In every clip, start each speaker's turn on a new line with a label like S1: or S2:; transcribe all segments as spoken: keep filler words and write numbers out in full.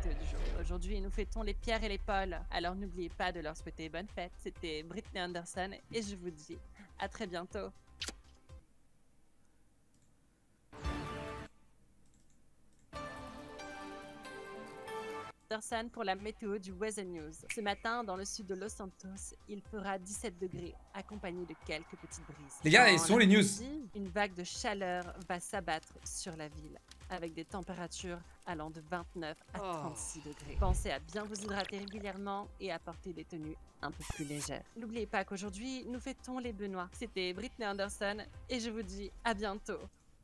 S1: météo du jour. Aujourd'hui, nous fêtons les Pierre et les Paul. Alors n'oubliez pas de leur souhaiter bonne fête. C'était Britney Anderson et je vous dis à très bientôt. Anderson pour la météo du Weather News. Ce matin, dans le sud de Los Santos, il fera dix-sept degrés, accompagné de quelques petites brises.
S2: Les gars,
S1: Dans
S2: ils sont les news.
S1: l'après-midi, une vague de chaleur va s'abattre sur la ville, avec des températures allant de vingt-neuf à trente-six degrés. Pensez à bien vous hydrater régulièrement et à porter des tenues un peu plus légères. N'oubliez pas qu'aujourd'hui, nous fêtons les Benoît. C'était Britney Anderson et je vous dis à bientôt.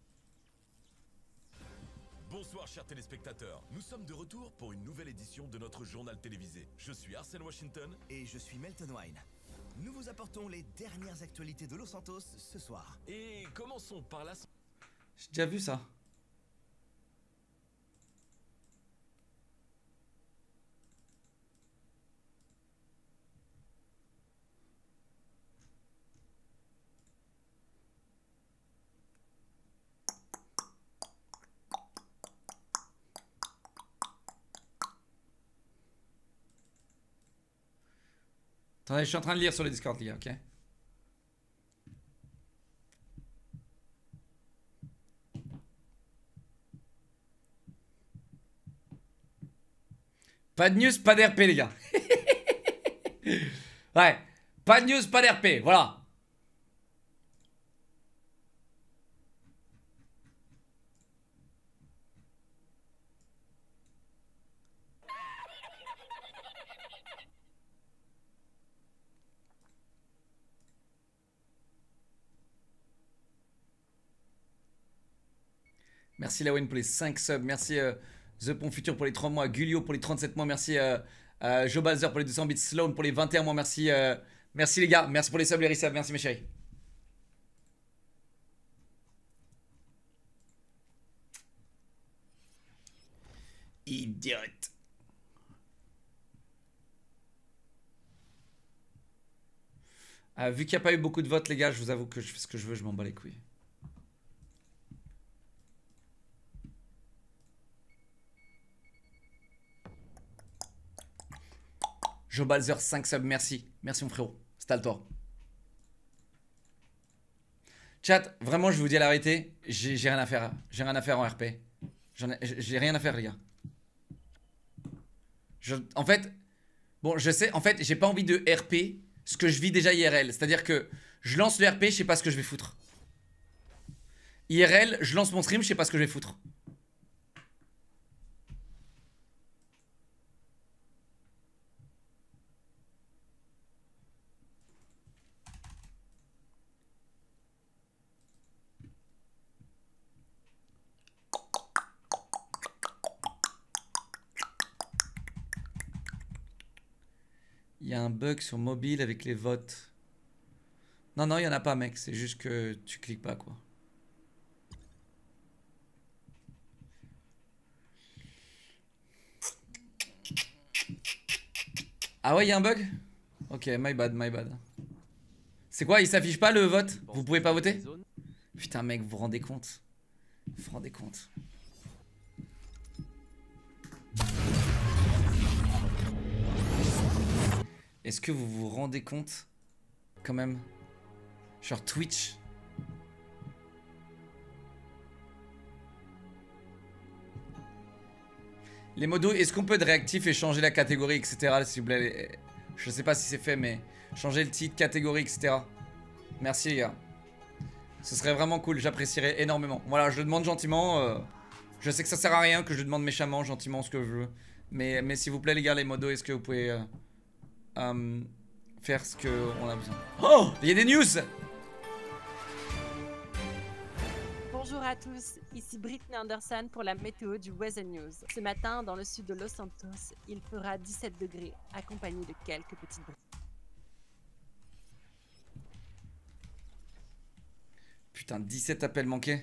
S3: Bonsoir chers téléspectateurs, nous sommes de retour pour une nouvelle édition de notre journal télévisé. Je suis Arsène Washington
S4: et je suis Melton Wine. Nous vous apportons les dernières actualités de Los Santos ce soir.
S3: Et commençons par la...
S2: J'ai déjà vu ça. Attendez, je suis en train de lire sur les Discord, les gars, ok? Pas de news, pas d'R P, les gars. Ouais, pas de news, pas d'R P, voilà. Merci Lawin pour les cinq subs. Merci euh, The Pont Futur pour les trois mois. Gulio pour les trente-sept mois. Merci euh, euh, Joe Balzer pour les deux cents bits. Sloan pour les vingt et un mois. Merci, euh, merci les gars. Merci pour les subs, les resubs. Merci mes chéris. Idiote. Euh, vu qu'il n'y a pas eu beaucoup de votes, les gars, je vous avoue que je fais ce que je veux. Je m'en bats les couilles. Joe Balzer, cinq subs, merci. Merci mon frérot. C'est à le tort. Chat, vraiment, je vous dis la vérité, j'ai rien à faire. J'ai rien à faire en R P. J'ai rien à faire, les gars. Je, en fait, bon, je sais, en fait, j'ai pas envie de R P ce que je vis déjà I R L. C'est-à-dire que je lance le R P, je sais pas ce que je vais foutre. I R L, je lance mon stream, je sais pas ce que je vais foutre. Il y a un bug sur mobile avec les votes. Non, non, il n'y en a pas, mec. C'est juste que tu cliques pas, quoi. Ah ouais, il y a un bug? Ok, my bad, my bad. C'est quoi? Il s'affiche pas le vote? Vous pouvez pas voter? Putain, mec, vous vous rendez compte? Vous vous rendez compte? Est-ce que vous vous rendez compte? Quand même. Genre Twitch. Les modos, est-ce qu'on peut être réactif et changer la catégorie, et cetera. S'il vous plaît. Je sais pas si c'est fait, mais changer le titre, catégorie, et cetera. Merci les gars. Ce serait vraiment cool, j'apprécierais énormément. Voilà, je le demande gentiment. Euh, je sais que ça sert à rien, que je le demande méchamment, gentiment, ce que je veux. Mais, mais s'il vous plaît les gars, les modos, est-ce que vous pouvez euh, euh, faire ce qu'on a besoin? Oh, il y a des news!
S1: Bonjour à tous, ici Britney Anderson pour la météo du Weather News. Ce matin, dans le sud de Los Santos, il fera dix-sept degrés, accompagné de quelques petites brises.
S2: Putain, dix-sept appels manqués.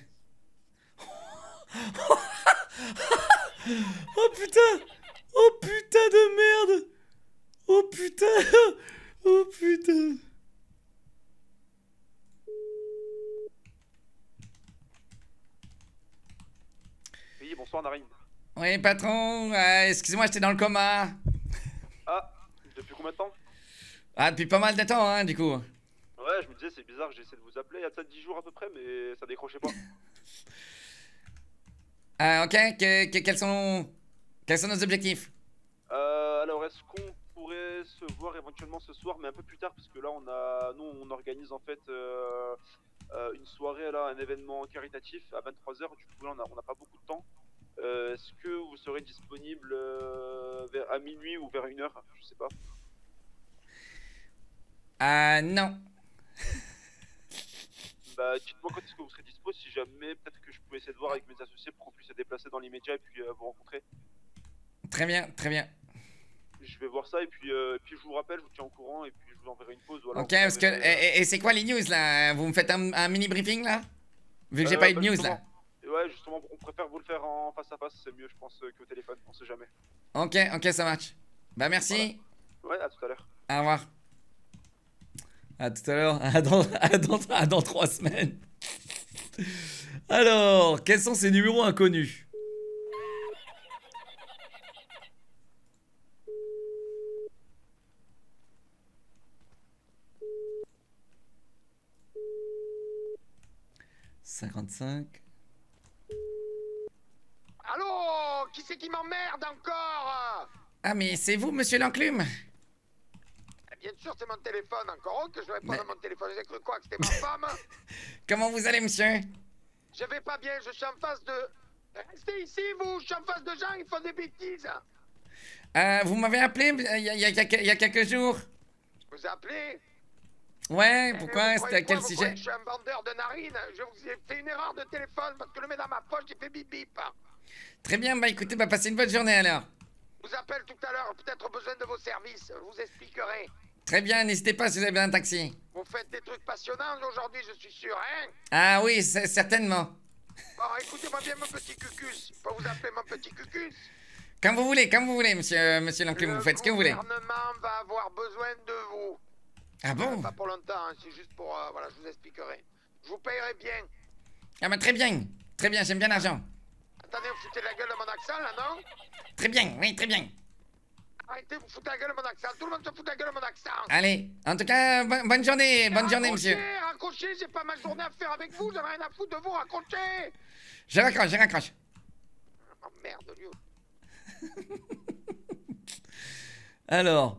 S2: Oh putain! Oh putain de merde! Oh putain! Oh putain!
S5: Oui, bonsoir Narim.
S2: Oui, patron, euh, excusez-moi, j'étais dans le coma.
S5: Ah, depuis combien de temps?
S2: Ah, depuis pas mal de temps, hein, du coup.
S5: Ouais, je me disais, c'est bizarre, j'ai essayé de vous appeler il y a peut-être dix jours à peu près, mais ça décrochait pas.
S2: Ah, ok, que- que- quels sont... Quels sont nos objectifs?
S5: Euh, alors, est-ce qu'on pourrait se voir éventuellement ce soir, mais un peu plus tard, parce que là, on a, nous, on organise en fait euh, euh, une soirée, là, un événement caritatif à vingt-trois heures, du coup, là, on a, on a pas beaucoup de temps. Euh, est-ce que vous serez disponible euh, vers, à minuit ou vers une heure? Je sais pas.
S2: Ah, non.
S5: Bah, dites-moi quand est-ce que vous serez dispo, si jamais, peut-être que je peux essayer de voir avec mes associés pour qu'on puisse se déplacer dans l'immédiat et puis euh, vous rencontrer.
S2: Très bien, très bien.
S5: Je vais voir ça et puis, euh, puis je vous rappelle, je vous tiens au courant et puis je vous enverrai une pause. Ou alors
S2: Ok,
S5: vous
S2: parce que...
S5: enverrez, euh,
S2: Et, et- et c'est quoi les news, là? Vous me faites un, un mini briefing, là? Vu que j'ai
S5: euh,
S2: pas eu de
S5: bah,
S2: news,
S5: justement.
S2: là.
S5: Ouais, justement, on préfère vous le faire en face à face, c'est mieux, je pense, euh, qu'au téléphone, on sait jamais.
S2: Ok, ok, ça marche. Bah, merci.
S5: Ouais, à tout à l'heure.
S2: Au revoir. À tout à l'heure. À dans, à dans, à dans trois semaines. Alors, quels sont ces numéros inconnus? cinquante-cinq.
S6: Allô? Qui c'est qui m'emmerde encore?
S2: Ah, mais c'est vous, monsieur l'enclume?
S6: Bien sûr, c'est mon téléphone encore. Oh, que je réponds
S2: Mais-
S6: à mon téléphone. J'ai cru quoi? Que c'était ma femme?
S2: Comment vous allez, monsieur?
S6: Je vais pas bien, je suis en face de... Restez ici, vous! Je suis en face de gens, ils font des bêtises!
S2: Euh, vous m'avez appelé euh, il y, a- il y a quelques- il y a quelques jours?
S6: Je vous ai appelé?
S2: Ouais,
S6: Eh,
S2: pourquoi?
S6: vous
S2: C'était
S6: croyez
S2: à quel
S6: quoi? Vous
S2: sujet?
S6: croyez que je suis un vendeur de narines? Je vous ai fait une erreur de téléphone parce que le met dans ma poche, il fait bip bip.
S2: Très bien, bah écoutez, bah passez une bonne journée alors.
S6: Je vous appelle tout à l'heure, peut-être besoin de vos services. Je vous expliquerai.
S2: Très bien, n'hésitez pas si vous avez besoin d'un taxi.
S6: Vous faites des trucs passionnants aujourd'hui, je suis sûr, hein?
S2: Ah oui, c'est- certainement.
S6: Bon, écoutez-moi bien, mon petit cucus. Je peux vous appeler mon petit cucus?
S2: Comme vous voulez, comme vous voulez, monsieur, monsieur l'enclume,
S6: Le
S2: vous faites ce que vous voulez.
S6: gouvernement va avoir besoin de vous.
S2: Ah bon?
S6: Pas pour longtemps, hein, c'est juste pour... euh, voilà, je vous expliquerai. Je vous payerai bien.
S2: Ah bah très bien, très bien, j'aime bien l'argent.
S6: Attendez, vous foutez la gueule de mon accent, là, non?
S2: Très bien, oui, très bien.
S6: Arrêtez, vous foutez la gueule de mon accent. Tout le monde se fout la gueule de mon accent.
S2: Allez, en tout cas, bo- bonne journée, bonne journée, monsieur.
S6: Raccrochez, raccrochez, j'ai pas ma journée à faire avec vous, j'en ai rien à foutre de vous, raccrochez.
S2: Je raccroche, je raccroche.
S6: Oh merde, lui.
S2: Alors.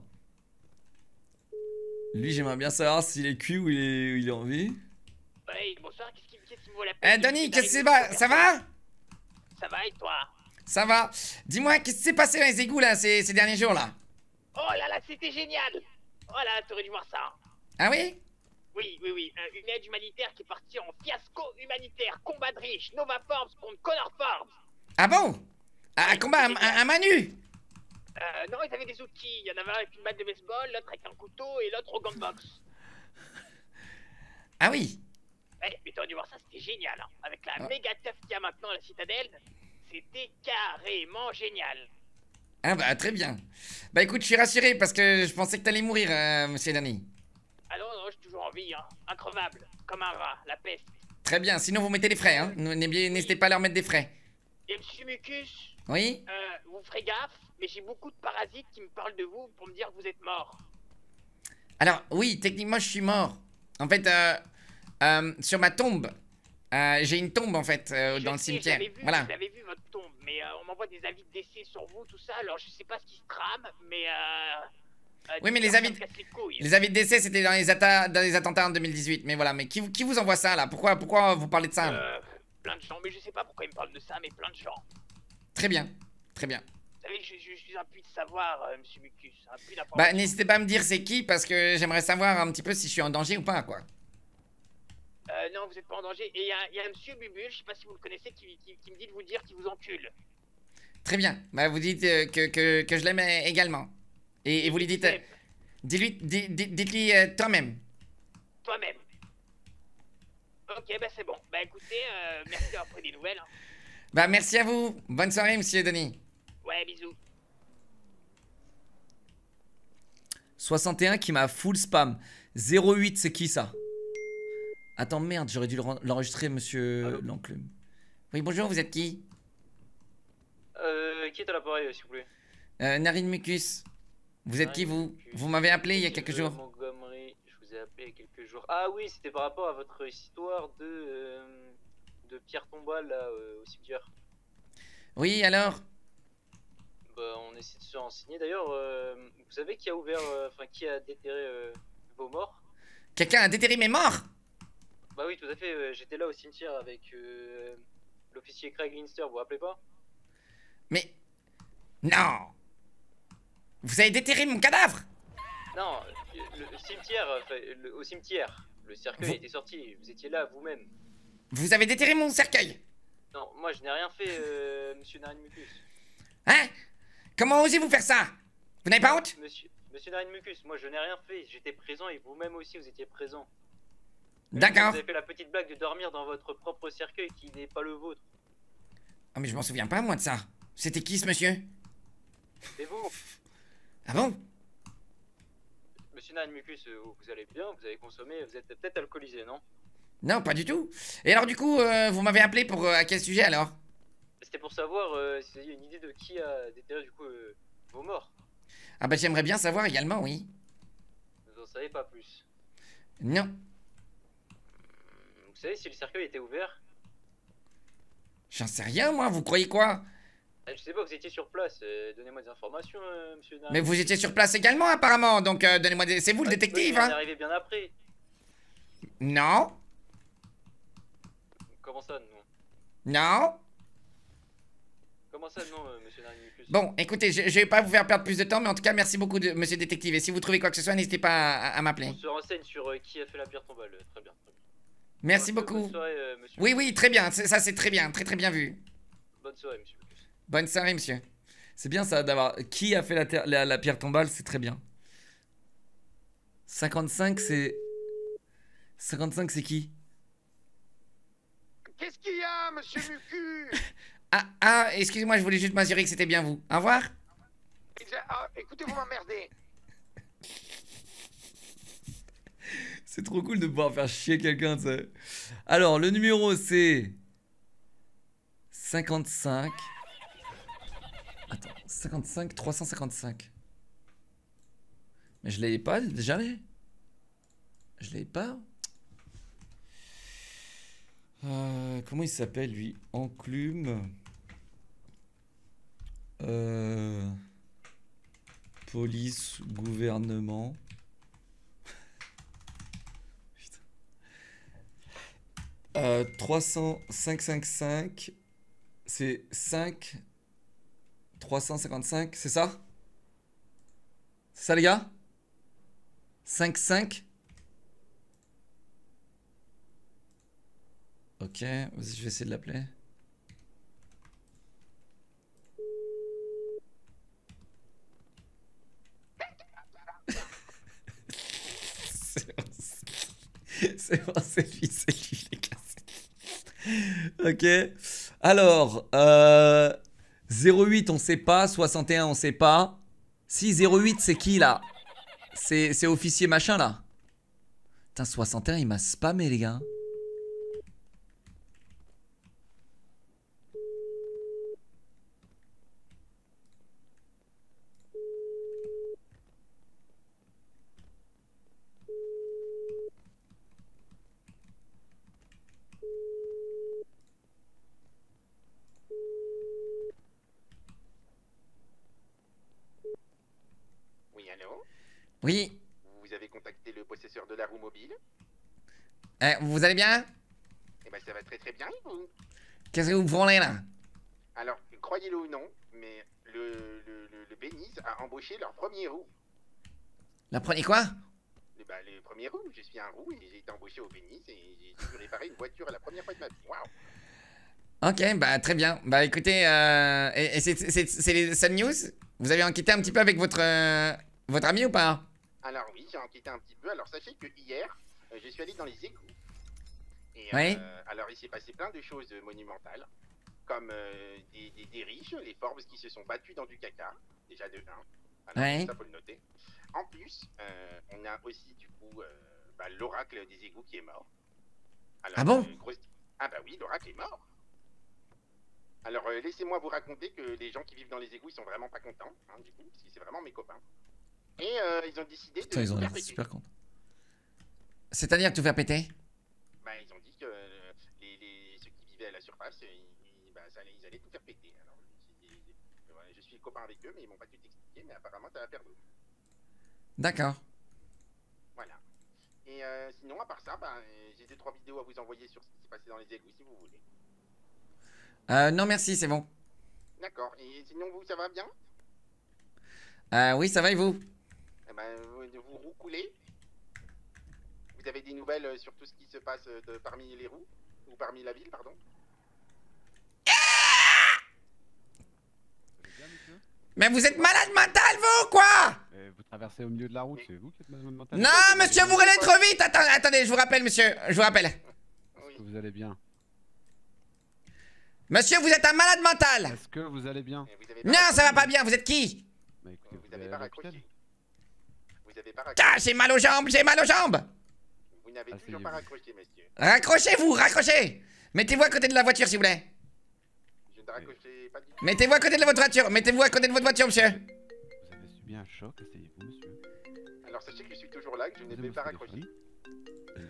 S2: Lui, j'aimerais bien savoir s'il est cuit ou il est, ou il est en vie.
S7: Oui, bonsoir, qu'est-ce qui, qu'est-ce qui me vaut la
S2: Eh,
S7: peine
S2: Denis,
S7: de-
S2: qu'est-ce que c'est
S7: d'arriver
S2: pas?
S7: sur
S2: Ça
S7: personne?
S2: va?
S7: Ça va et toi?
S2: Ça va. Dis-moi, qu'est-ce qui s'est passé dans les égouts, là, ces, ces derniers jours, là?
S7: Oh là là, c'était génial! Oh là, t'aurais dû voir ça.
S2: Ah oui?
S7: Oui, oui, oui, euh, une aide humanitaire qui est partie en fiasco humanitaire, combat de riches, Nova Forbes contre Connor Forbes.
S2: Ah bon? À, à
S7: Oui,
S2: combat, à,
S7: c'est
S2: à- à main nue?
S7: Euh, non, ils avaient des outils, il y en avait un avec une batte de baseball, l'autre avec un couteau et l'autre au gant de boxe.
S2: Ah oui.
S7: Ouais, mais t'aurais dû voir ça, c'était génial. Hein. Avec la
S2: Ah.
S7: méga teuf qu'il y a maintenant à la citadelle, c'était carrément génial.
S2: Ah bah très bien. Bah écoute, je suis rassuré parce que je pensais que t'allais mourir, euh, monsieur Denis.
S7: Ah non, non, je suis toujours en vie, hein. Increvable, comme un rat, la peste.
S2: Très bien, sinon vous mettez des frais, hein. N'oubliez- N'hésitez pas à leur mettre des frais.
S7: Et monsieur Mucus,
S2: Oui?
S7: euh, vous ferez gaffe, mais j'ai beaucoup de parasites qui me parlent de vous pour me dire que vous êtes mort.
S2: Alors, oui, techniquement, je suis mort. En fait, euh, euh, sur ma tombe, euh, j'ai une tombe, en fait, euh,
S7: Je
S2: dans le
S7: sais,
S2: cimetière.
S7: J'avais vu,
S2: Voilà.
S7: j'avais vu votre tombe, mais euh, on m'envoie des avis de décès sur vous, tout ça, alors je sais pas ce qui se trame, mais euh... euh,
S2: Oui, mais les
S7: ça me
S2: avis de-
S7: casse les couilles.
S2: Les avis de décès, c'était dans les, atta- dans les attentats en deux mille dix-huit. Mais voilà, mais qui, vous- qui vous envoie ça, là? Pourquoi, pourquoi vous parlez de ça?
S7: Euh, plein de gens, mais je sais pas pourquoi ils me parlent de ça, mais plein de gens.
S2: Très bien, très bien.
S7: Vous savez, je, je- je suis un puits de savoir, euh, monsieur Mucus, un puits
S2: Bah,
S7: d'information.
S2: n'hésitez pas à me dire c'est qui, parce que j'aimerais savoir un petit peu si je suis en danger ou pas, quoi.
S7: Euh, non, vous êtes pas en danger. Et il y a, y a monsieur Bubule, je sais pas si vous le connaissez, qui, qui, qui me dit de vous dire qu'il vous encule.
S2: Très bien. Bah, vous dites euh, que, que, que je l'aime euh, également. Et, et vous lui dites... euh,
S7: Seb,
S2: dis-lui, dis- dis- dites-lui euh, toi-même.
S7: toi-même. Ok, bah c'est bon. Bah écoutez, euh, merci d'avoir pris des nouvelles. Hein.
S2: Bah, merci à vous. Bonne soirée, monsieur Denis.
S7: Ouais, bisous.
S2: soixante et un qui m'a full spam. zéro huit, c'est qui ça? Attends, merde, j'aurais dû le ren- l'enregistrer, monsieur
S5: Allô
S2: l'enclume. Oui, bonjour, vous êtes qui?
S5: Euh,
S8: qui est à l'appareil, s'il vous plaît?
S2: Euh, Narine Mucus. Vous êtes qui, vous? Vous m'avez appelé il y a quelques jours.
S8: Montgomery, je vous ai appelé il y a quelques jours. Ah oui, c'était par rapport à votre histoire de, euh, de pierre tombale, là, euh, au cimetière.
S2: Oui, alors?
S8: Bah, on essaie de se renseigner. D'ailleurs, euh, vous savez qui a ouvert, enfin, euh, qui a déterré euh, vos morts?
S2: Quelqu'un a déterré mes morts?
S8: Bah oui, tout à fait. Euh, J'étais là au cimetière avec euh, l'officier Craig Linster, vous vous rappelez pas?
S2: Mais... Non! Vous avez déterré mon cadavre?
S8: Non, le, le cimetière, enfin, le, au cimetière, le cercueil
S2: vous...
S8: était sorti, vous étiez là vous-même.
S2: Vous avez déterré mon cercueil?
S8: Non, moi je n'ai rien fait, euh, monsieur Narinmucus.
S2: Hein? Comment osez-vous faire ça? Vous n'avez pas honte?
S8: Monsieur, monsieur Narinmucus, moi je n'ai rien fait, j'étais présent et vous-même aussi vous étiez présent.
S2: D'accord.
S8: Vous avez fait la petite blague de dormir dans votre propre cercueil qui n'est pas le vôtre.
S2: Ah mais je m'en souviens pas moi de ça. C'était qui ce monsieur?
S8: C'est vous.
S2: Ah bon?
S8: Monsieur Narinmucus, vous allez bien, vous avez consommé, vous êtes peut-être alcoolisé, non?
S2: Non, pas du tout. Et alors du coup, euh, vous m'avez appelé pour euh, à quel sujet alors?
S8: C'était pour savoir euh, si vous aviez une idée de qui a déterré du coup euh, vos morts.
S2: Ah bah j'aimerais bien savoir également, oui.
S8: Vous en savez pas plus.
S2: Non.
S8: Vous savez si le cercueil était ouvert?
S2: J'en sais rien moi, vous croyez quoi?
S8: Je sais pas, vous étiez sur place, euh, donnez-moi des informations, euh, monsieur Narin.
S2: Mais vous étiez sur place également apparemment, donc euh, donnez-moi des... C'est vous le
S8: Ouais,
S2: détective,
S8: oui,
S2: hein?
S8: on est arrivé bien après.
S2: Non.
S8: Comment ça, non?
S2: Non.
S8: Comment ça, non, euh, monsieur Narinmucus?
S2: Bon, écoutez, je, je vais pas vous faire perdre plus de temps, mais en tout cas, merci beaucoup, de, monsieur détective. Et si vous trouvez quoi que ce soit, n'hésitez pas à, à m'appeler.
S8: On se renseigne sur euh, qui a fait la pierre tombale, euh, très bien. Très bien.
S2: Merci
S8: Bonne
S2: beaucoup.
S8: soirée, euh, monsieur.
S2: Oui, oui, très bien. Ça, c'est très bien, très très bien vu.
S8: Bonne soirée, monsieur.
S2: Bonne soirée, monsieur. C'est bien ça d'avoir... Qui a fait la, terre, la, la pierre tombale, c'est très bien. cinquante-cinq, c'est... cinquante-cinq, c'est qui?
S6: Qu'est-ce qu'il y a, monsieur Mucu?
S2: Ah, ah, excusez-moi, je voulais juste m'assurer que c'était bien vous. Au revoir.
S6: Ah, écoutez, vous m'emmerdez.
S2: C'est trop cool de pouvoir faire chier quelqu'un, tu sais. Alors, le numéro, c'est... cinquante-cinq... Attends, cinquante-cinq, trois cent cinquante-cinq. Mais je l'avais pas, jamais. Je l'avais pas. Euh, comment il s'appelle, lui? Enclume. Euh... Police, gouvernement. Putain. Euh, trois cent cinquante-cinq. C'est cinq... trois cent cinquante-cinq, c'est ça? C'est ça les gars? cinq cinq. Ok, vas-y, je vais essayer de l'appeler. C'est bon, c'est lui, c'est lui, les gars. Ok. Alors, euh... zéro huit on sait pas, soixante et un on sait pas. Si zéro huit c'est qui là? C'est officier machin là. Putain soixante et un il m'a spammé les gars. Oui.
S6: Vous avez contacté le possesseur de la roue mobile?
S2: Eh, vous allez bien?
S6: Eh ben ça va très très bien, vous.
S2: Qu'est-ce que vous branlez là?
S6: Alors, croyez-le ou non, mais le, le, le, le Bénis a embauché leur premier roue.
S2: La première quoi?
S6: Le, bah, le premier roue, je suis un roue et j'ai été embauché au Bénis et j'ai dû réparer une voiture à la première fois de ma vie. Waouh!
S2: Ok, bah très bien. Bah écoutez, euh, et, et c'est les Sun News? Vous avez enquêté un petit peu avec votre, euh, votre ami ou pas?
S6: Alors oui, j'ai enquêté un petit peu. Alors sachez que hier, euh, je suis allé dans les égouts. Et
S2: oui.
S6: euh, alors il s'est passé plein de choses monumentales. Comme euh, des, des, des riches, les Forbes qui se sont battus dans du caca. Déjà de un. Alors
S2: oui.
S6: ça faut le noter. En plus, euh, on a aussi du coup euh, bah, l'oracle des égouts qui est mort. Alors,
S2: ah bon
S6: euh, grosse... Ah bah oui, l'oracle est mort. Alors, euh, laissez-moi vous raconter que les gens qui vivent dans les égouts, ils sont vraiment pas contents, hein, du coup, parce que c'est vraiment mes copains. Et euh, ils ont décidé
S2: Putain,
S6: de
S2: ils ont
S6: tout
S2: l'air
S6: faire péter.
S2: super contents. C'est-à-dire tout faire péter?
S6: Bah, ils ont dit que euh, les, les, ceux qui vivaient à la surface, ils, ils- bah, ça allait, ils allaient tout faire péter. Alors, je, suis- ouais, je suis copain avec eux, mais ils m'ont pas tout expliqué, mais apparemment, ça va faire d'autres.
S2: D'accord.
S6: Voilà. Et euh, sinon, à part ça, bah, euh, j'ai deux trois vidéos à vous envoyer sur ce qui s'est passé dans les égouts, si vous voulez.
S2: Euh, non merci, c'est bon.
S6: D'accord. Et sinon, vous, ça va bien?
S2: Euh, oui, ça va et vous?
S6: Eh ben, vous, vous roucoulez? Vous avez des nouvelles euh, sur tout ce qui se passe euh, de, parmi les roues? Ou parmi la ville, pardon?
S2: Mais vous êtes malade mental, vous, quoi?
S9: Mais vous traversez au milieu de la route, c'est vous qui êtes malade mental?
S2: Non, monsieur, vous roulez trop vite. Attends, attendez, je vous rappelle, monsieur. Je vous rappelle.
S9: Est-ce que vous allez bien?
S2: Monsieur, vous êtes un malade mental.
S9: Est-ce que vous allez bien?
S6: Vous avez pas
S2: Non, ça va
S6: raccroché.
S2: pas bien. Vous êtes qui?
S9: Bah écoutez,
S6: Vous
S9: vous
S6: n'avez
S9: allez
S6: pas
S9: à l'hôpital?
S6: raccroché. Vous avez pas raccroché.
S2: Ah, j'ai mal aux jambes, j'ai mal aux jambes.
S6: Vous n'avez toujours
S9: Asseyez-vous.
S6: pas raccroché, monsieur.
S2: Raccrochez-vous, raccrochez. Mettez-vous à côté de la voiture, s'il vous plaît.
S6: Je ne raccrochais pas du tout.
S2: Mettez-vous à côté de votre voiture. Mettez-vous à côté de votre voiture, monsieur.
S9: Vous avez subi un choc, asseyez-vous, monsieur.
S6: Alors sachez que je suis toujours là, que je ne vais
S9: Posez
S6: pas
S9: votre
S6: raccrocher.
S9: téléphone.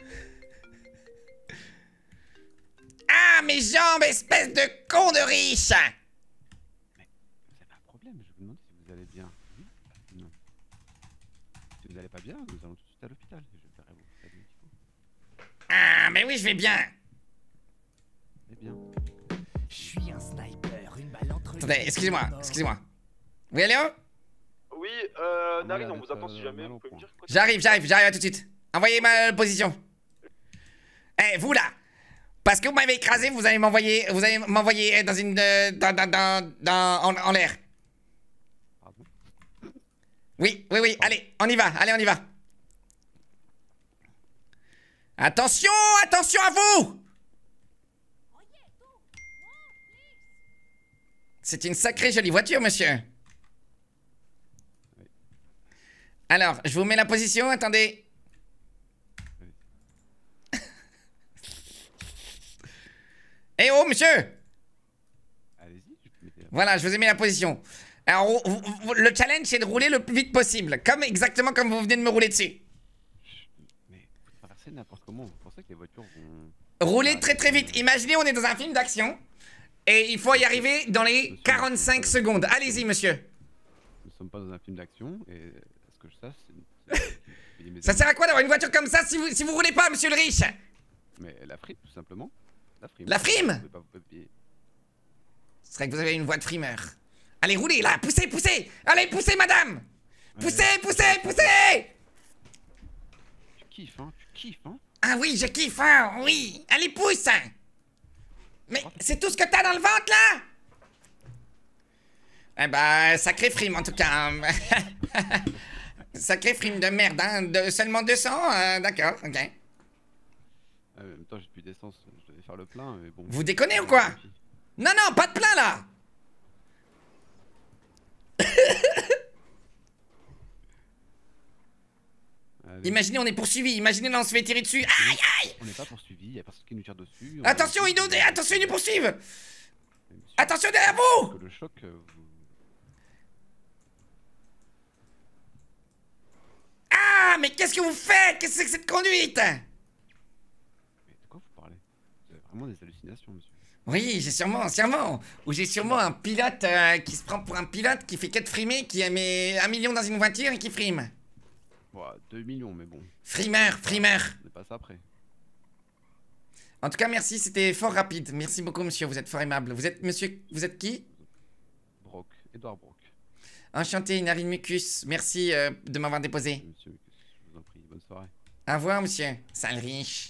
S2: Ah, mes jambes, espèce de con de riche.
S9: C'est pas un problème, je vous demande si vous allez bien. Oui? Non. Si vous n'allez pas bien, nous allons tout de suite à l'hôpital. et Je verrai vous faire des médicaments.
S2: Ah, mais oui, je vais bien.
S9: Eh bien.
S4: Je suis un sniper, une balle entre les
S2: Attendez,
S4: deux.
S2: excusez-moi, excusez-moi. Oui, Léo?
S5: Oui, euh,
S9: Ah,
S5: Narine,
S9: là,
S5: on vous
S9: ça,
S5: attend si
S9: euh,
S5: jamais,
S9: mal
S5: vous
S9: au
S5: pouvez me
S9: point.
S5: dire quoi?
S2: J'arrive, j'arrive, j'arrive à tout de suite. Envoyez ma position. Eh, vous là. Parce que vous m'avez écrasé, vous allez m'envoyer, vous allez m'envoyer dans une, euh, dans, dans, dans, dans- en, en l'air.
S9: Pardon?
S2: Oui, oui, oui, allez, on y va, allez, on y va. Attention, attention à vous! C'est une sacrée jolie voiture, monsieur. Alors, je vous mets la position, attendez. Eh oh, monsieur!
S9: Allez-y, je peux mettre la...
S2: Voilà, je vous ai mis la position. Alors, vous- vous- le challenge, c'est de rouler le plus vite possible. Comme, exactement comme vous venez de me rouler dessus.
S9: Mais vous traversez n'importe comment, vous pensez que les voitures vont...
S2: Roulez très très vite. Imaginez, on est dans un film d'action. Et il faut y arriver dans les quarante-cinq secondes. Allez-y, monsieur.
S9: Nous sommes pas dans un film d'action, et à ce que je sache, c'est... c'est- c'est mes
S2: Ça
S9: amis.
S2: sert à quoi d'avoir une voiture comme ça si vous, si vous roulez pas, monsieur le riche?
S9: Mais la frime, tout simplement. La frime.
S2: La frime?
S9: Vous pouvez pas vous payer.
S2: Ce serait que vous avez une voix de frimeur. Allez, roulez là, poussez, poussez. Allez, poussez, madame. Poussez, poussez, poussez.
S9: Tu kiffes, hein? Tu kiffes, hein?
S2: Ah oui, je kiffe, hein, oui. Allez, pousse. Mais c'est tout ce que t'as dans le ventre, là? Eh ben, sacré frime, en tout cas. Sacré frime de merde, hein. De seulement deux cents, euh, d'accord, ok.
S9: Ah, en même temps, j'ai plus d'essence, je devais faire le plein, mais bon...
S2: Vous déconnez ou quoi? Non, non, pas de plein, là.
S9: Allez.
S2: Imaginez, on est poursuivi. Imaginez, là, on se fait tirer dessus. Aïe, aïe.
S9: On n'est pas poursuivi, y a personne qui nous tire dessus. on
S2: Attention,
S9: a-
S2: ils nous... Attention, ils nous poursuivent.
S9: Mais monsieur,
S2: Attention derrière vous.
S9: que le choc, euh, vous...
S2: Ah, mais qu'est-ce que vous faites? Qu'est-ce que c'est que cette conduite?
S9: Mais de quoi vous parlez? Vous avez vraiment des hallucinations, monsieur.
S2: Oui, j'ai sûrement, sûrement. Ou j'ai sûrement un pilote euh, qui se prend pour un pilote qui fait que de frimer, qui met un million dans une voiture et qui frime.
S9: Bon, deux millions, mais bon,
S2: Frimeur, frimeur.
S9: on n'est pas ça après.
S2: En tout cas, merci, c'était fort rapide. Merci beaucoup, monsieur, vous êtes fort aimable. Vous êtes monsieur, vous êtes qui?
S9: Brock, Edouard Brock.
S2: Enchanté, Narine Mucus. Merci euh, de m'avoir déposé.
S9: Monsieur, je vous en prie, bonne soirée.
S2: Au revoir, monsieur. Sale riche.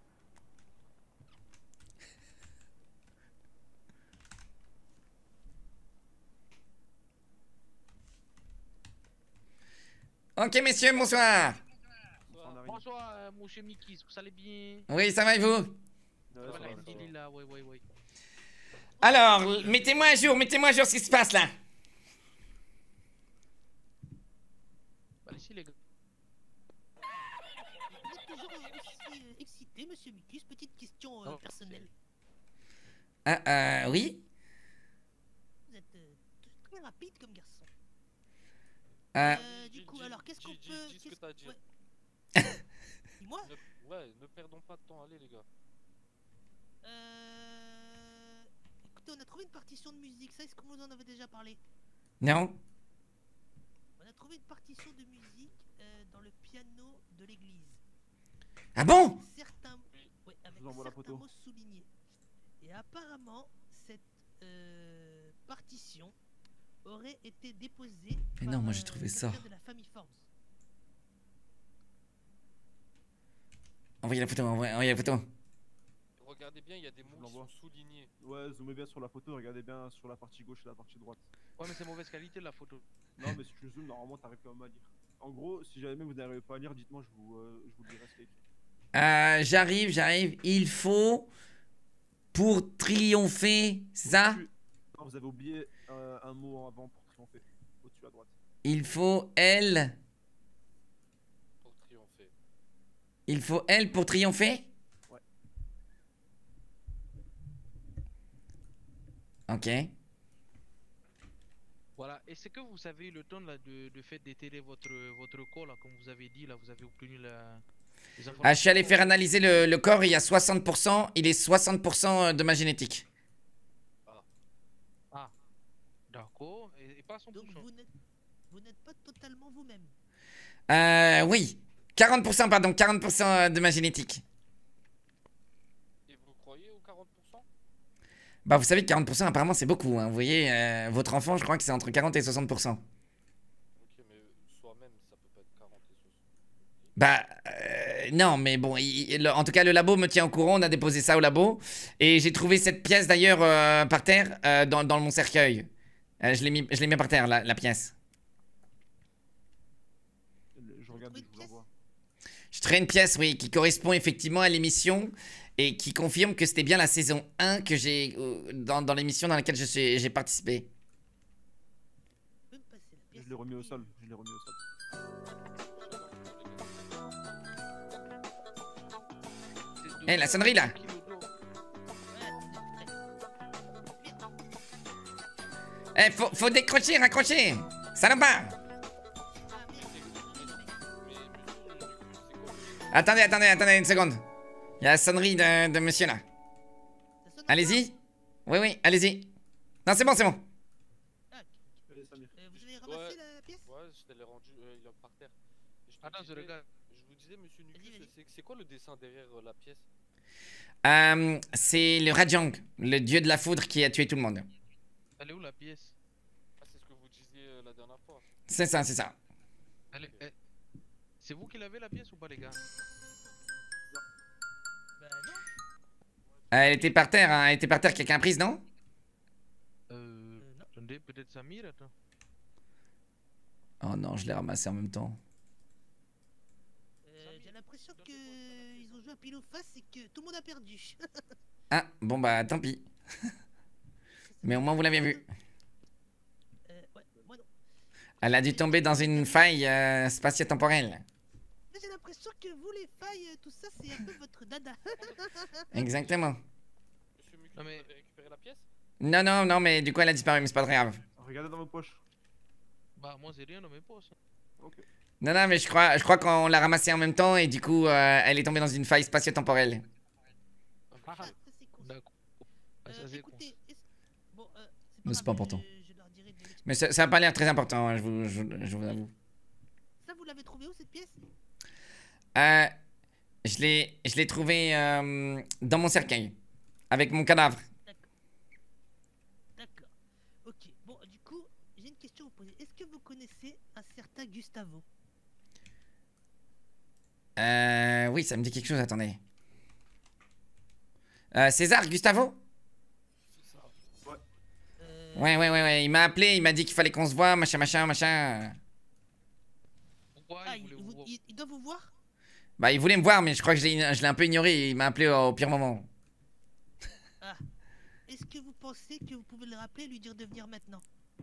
S2: Ok, messieurs, bonsoir.
S10: Bonsoir, euh, monsieur Mikis, vous allez bien?
S2: Oui, ça va et vous?
S10: Voilà, il est là, ouais, ouais, ouais.
S2: Alors, mettez-moi à jour, mettez-moi à jour ce qui se passe là.
S10: Bah, ici, les gars.
S11: Vous êtes toujours aussi euh, excité, monsieur Mucus? Petite question euh,
S10: Oh,
S11: personnelle.
S2: Ah, euh, oui?
S11: très rapide comme garçon.
S2: Euh...
S11: Euh, du coup, alors qu'est-ce qu'on
S12: Dis,
S11: peut...
S12: dis, dis ce que
S11: qu'est-ce-
S12: t'as à dire.
S11: ouais. Dis-moi.
S12: Ne- Ouais, ne perdons pas de temps, allez les gars.
S11: Euh... Écoutez, on a trouvé une partition de musique, ça est-ce qu'on vous en avait déjà parlé?
S2: Non.
S11: On a trouvé une partition de musique euh, dans le piano de l'église.
S2: Ah bon?
S11: Avec certains, ouais, avec
S13: vous envoie la
S11: certains
S13: photo.
S11: mots soulignés. Et apparemment, cette euh, partition aurait été déposée
S2: Mais
S11: par
S2: non, moi j'ai
S11: euh,
S2: trouvé
S11: quelqu'un
S2: ça.
S11: de la famille Forbes.
S2: Envoyez la photo, envoyez, envoyez la photo.
S12: Regardez bien, il y a des mots qui
S13: l'envoie.
S12: sont soulignés.
S13: Ouais, zoomez bien sur la photo, regardez bien sur la partie gauche et la partie droite.
S10: Ouais, mais c'est mauvaise qualité la photo.
S13: Non, mais si tu zoomes, normalement, t'arrives quand même à lire. En gros, si jamais vous n'arrivez pas à lire, dites-moi, je vous, euh, je vous le dirai, c'est écrit.
S2: Euh, j'arrive, j'arrive. Il faut pour triompher, c'est ça?
S13: Au-dessus- Non, vous avez oublié euh, un mot avant pour triompher. Au-dessus à droite.
S2: Il faut elle.
S12: Pour triompher.
S2: Il faut elle pour triompher?
S13: Ouais.
S2: Ok.
S10: Voilà, et c'est que vous avez eu le temps là de, de faire déterrer votre, votre corps là, comme vous avez dit, là, vous avez obtenu la... les informations.
S2: Ah, je suis allé faire analyser le, le corps, il y a soixante pour cent, il est soixante pour cent de ma génétique.
S10: Ah, d'accord, et, et pas cent pour cent.
S11: Donc vous n'êtes vous n'êtes pas totalement vous-même.
S2: Euh, oui. quarante pour cent, pardon, quarante pour cent de ma génétique.
S12: Et vous croyez aux quarante pour cent?
S2: Bah, vous savez que quarante pour cent, apparemment, c'est beaucoup. Hein. Vous voyez, euh, votre enfant, je crois que c'est entre quarante et soixante pour cent.
S12: Ok, mais soi-même, ça peut pas être quarante et soixante.
S2: Bah, euh, non, mais bon, il- il- en tout cas, le labo me tient au courant. On a déposé ça au labo. Et j'ai trouvé cette pièce, d'ailleurs, euh, par terre, euh, dans, dans mon cercueil. Euh, je l'ai mis, je l'ai mis par terre, la, la pièce.
S13: Je regarde et je vous l'envoie.
S2: Je traîne une pièce, oui, qui correspond effectivement à l'émission et qui confirme que c'était bien la saison un que j'ai euh, dans, dans l'émission dans laquelle je suis- j'ai participé.
S13: Je l'ai remis au sol. Je l'ai remis au sol.
S2: Eh, la sonnerie là. Eh, faut, faut décrocher, raccrocher. Salopard. Attendez, attendez, attendez une seconde. Il y a la sonnerie de, de monsieur là. Allez-y. Oui, oui, allez-y. Non, c'est bon, c'est bon.
S13: Allez, Samir.
S11: Vous avez ramassé
S12: Ouais.
S11: la pièce?
S12: Ouais, je te l'ai rendu, euh, il est par terre. Et je te
S10: Attends, je
S12: disais-
S10: regarde.
S12: Je vous disais, monsieur Nucus, c'est- c'est quoi le dessin derrière euh, la pièce?
S2: Euh, c'est le Rajang, le dieu de la foudre qui a tué tout le monde.
S10: Elle est où la pièce?
S12: Ah, c'est ce que vous disiez euh, la dernière fois.
S2: C'est ça, c'est ça.
S10: Elle est- elle- C'est vous qui l'avez la pièce ou pas, les gars?
S2: Elle était par terre, hein. Elle était par terre, quelqu'un a prise, non?
S10: Euh. Attendez, peut-être Samir, attends.
S2: Oh non, je l'ai ramassé en même temps.
S11: Euh, J'ai l'impression que ils ont joué à pile ou face et que tout le monde a perdu.
S2: Ah, bon bah tant pis. Mais au moins vous l'avez vu.
S11: Euh, ouais, moi non.
S2: Elle a dû tomber dans une faille euh, spatio-temporelle.
S11: Mais j'ai l'impression que vous, les failles, euh, tout ça, c'est un peu votre dada.
S2: Exactement.
S12: Monsieur Mucus,
S10: Non, mais-
S12: vous avez récupéré la pièce?
S2: Non, non, non, mais du coup elle a disparu, mais c'est pas très grave.
S13: Regardez dans vos poches.
S10: Bah, moi, j'ai rien dans mes poches.
S13: Ok.
S2: Non, non, mais je crois, je crois qu'on l'a ramassée en même temps et du coup euh, elle est tombée dans une faille spatio-temporelle.
S10: Ah,
S11: Ça, c'est con.
S10: d'accord. Ah, ça,
S11: Euh,
S10: c'est con.
S11: écoutez, est-ce- bon, euh,
S2: Mais c'est
S11: grave,
S2: pas important.
S11: je- je leur dirai de m'expliquer.
S2: Mais ça, ça a pas l'air très important, hein, je, vous, je, je vous avoue.
S11: Ça, vous l'avez trouvé où, cette pièce?
S2: Euh, je l'ai, je l'ai trouvé euh, dans mon cercueil, avec mon cadavre.
S11: D'accord. Ok. Bon, du coup, j'ai une question à vous poser. Est-ce que vous connaissez un certain Gustavo?
S2: Euh, oui, ça me dit quelque chose, attendez. Euh, César, Gustavo? Ouais, ouais, ouais, ouais, il m'a appelé, il m'a dit qu'il fallait qu'on se voit, machin, machin, machin.
S10: Pourquoi
S11: Ah,
S10: il
S11: il,
S10: voulait vous
S11: vous-
S10: voir?
S11: il- il doit vous voir?
S2: Bah, il voulait me voir, mais je crois que je l'ai je l'ai un peu ignoré, il m'a appelé au, au pire moment.
S11: Ah. Est-ce que vous pensez que vous pouvez le rappeler et lui dire de venir maintenant?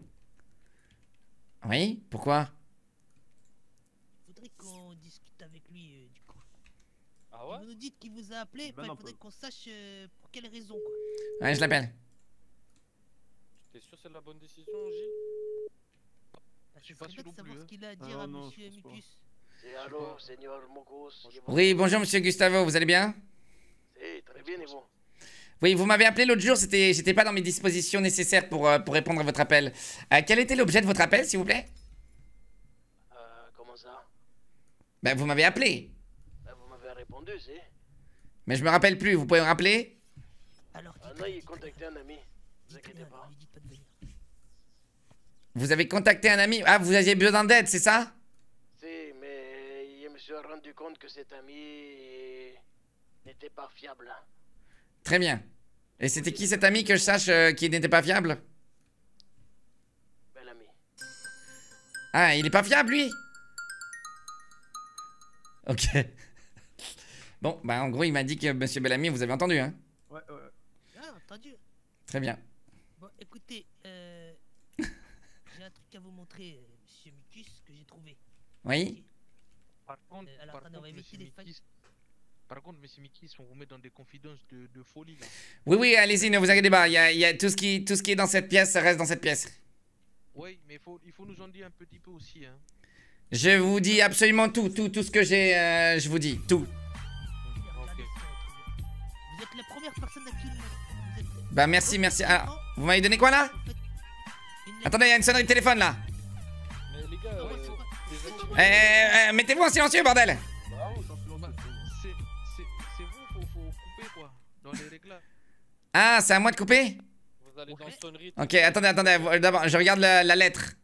S2: Oui? Pourquoi?
S11: Il faudrait qu'on discute avec lui, euh, du coup.
S12: Ah ouais?
S11: Vous nous dites qu'il vous a appelé,
S13: Ben
S11: enfin,
S13: non,
S11: il faudrait
S13: pas-
S11: qu'on sache euh, pour quelle raison, quoi.
S2: Ouais, je l'appelle.
S12: Tu T'es sûr que c'est la bonne décision, Gilles?
S11: Je suis pas sûr de savoir ce qu'il a à dire
S13: Ah
S11: à
S13: non,
S11: monsieur
S13: je pense
S11: Mucus.
S7: Et alors, Seigneur Mogos?
S2: Oui, bonjour monsieur Gustavo, vous allez bien?
S7: Eh, très bien, et vous?
S2: Oui, vous m'avez appelé l'autre jour, c'était, j'étais pas dans mes dispositions nécessaires pour, euh, pour répondre à votre appel. Euh, quel était l'objet de votre appel, s'il vous plaît?
S7: Euh, comment ça?
S2: Ben, vous m'avez appelé.
S7: Ben, vous m'avez répondu, c'est?
S2: Mais je me rappelle plus, vous pouvez me rappeler?
S11: Alors,
S7: Ah non, il contactait un ami. Ne vous inquiétez pas.
S2: Vous avez contacté un ami? Ah, vous aviez besoin d'aide, c'est ça?
S7: Si, mais je me suis rendu compte que cet ami n'était pas fiable.
S2: Très bien. Et c'était qui cet ami que je sache euh, qui n'était pas fiable?
S7: Bel ami.
S2: Ah, il est pas fiable, lui? Ok. Bon, bah en gros, il m'a dit que monsieur Bellamy, vous avez entendu, hein?
S13: Ouais, ouais.
S11: Ah, entendu.
S2: Très bien.
S11: Bon, écoutez, euh, j'ai un truc à vous montrer, euh, monsieur Mucus, que j'ai trouvé.
S2: Oui?
S10: Par contre,
S11: Euh, alors,
S10: par
S11: attendez, on va
S10: contre,
S11: éviter
S10: monsieur
S11: les failles.
S10: Mikis, par contre, monsieur Mikis, on vous met dans des confidences de, de folie là.
S2: Oui, oui, allez-y, ne vous inquiétez pas. Il y a, il y a tout, ce qui, tout ce qui est dans cette pièce, ça reste dans cette pièce.
S10: Oui, mais faut, il faut nous en dire un petit peu aussi, hein.
S2: Je vous dis absolument tout, tout, tout ce que j'ai, euh, je vous dis, tout.
S11: Vous êtes la première personne à qui vous êtes...
S2: Bah merci, merci. Ah, vous m'avez donné quoi là? Attendez, il y a une sonnerie de téléphone là.
S12: Mais les gars, euh, désactivez-
S2: Eh, eh, mettez-vous en silencieux, bordel.
S10: Bah, c'est c'est- c'est vous, faut, faut couper quoi, dans les réglages.
S2: Ah, c'est à moi de couper?
S12: Vous allez dans sonnerie.
S2: Ok, attendez, attendez, d'abord, je regarde la, la lettre.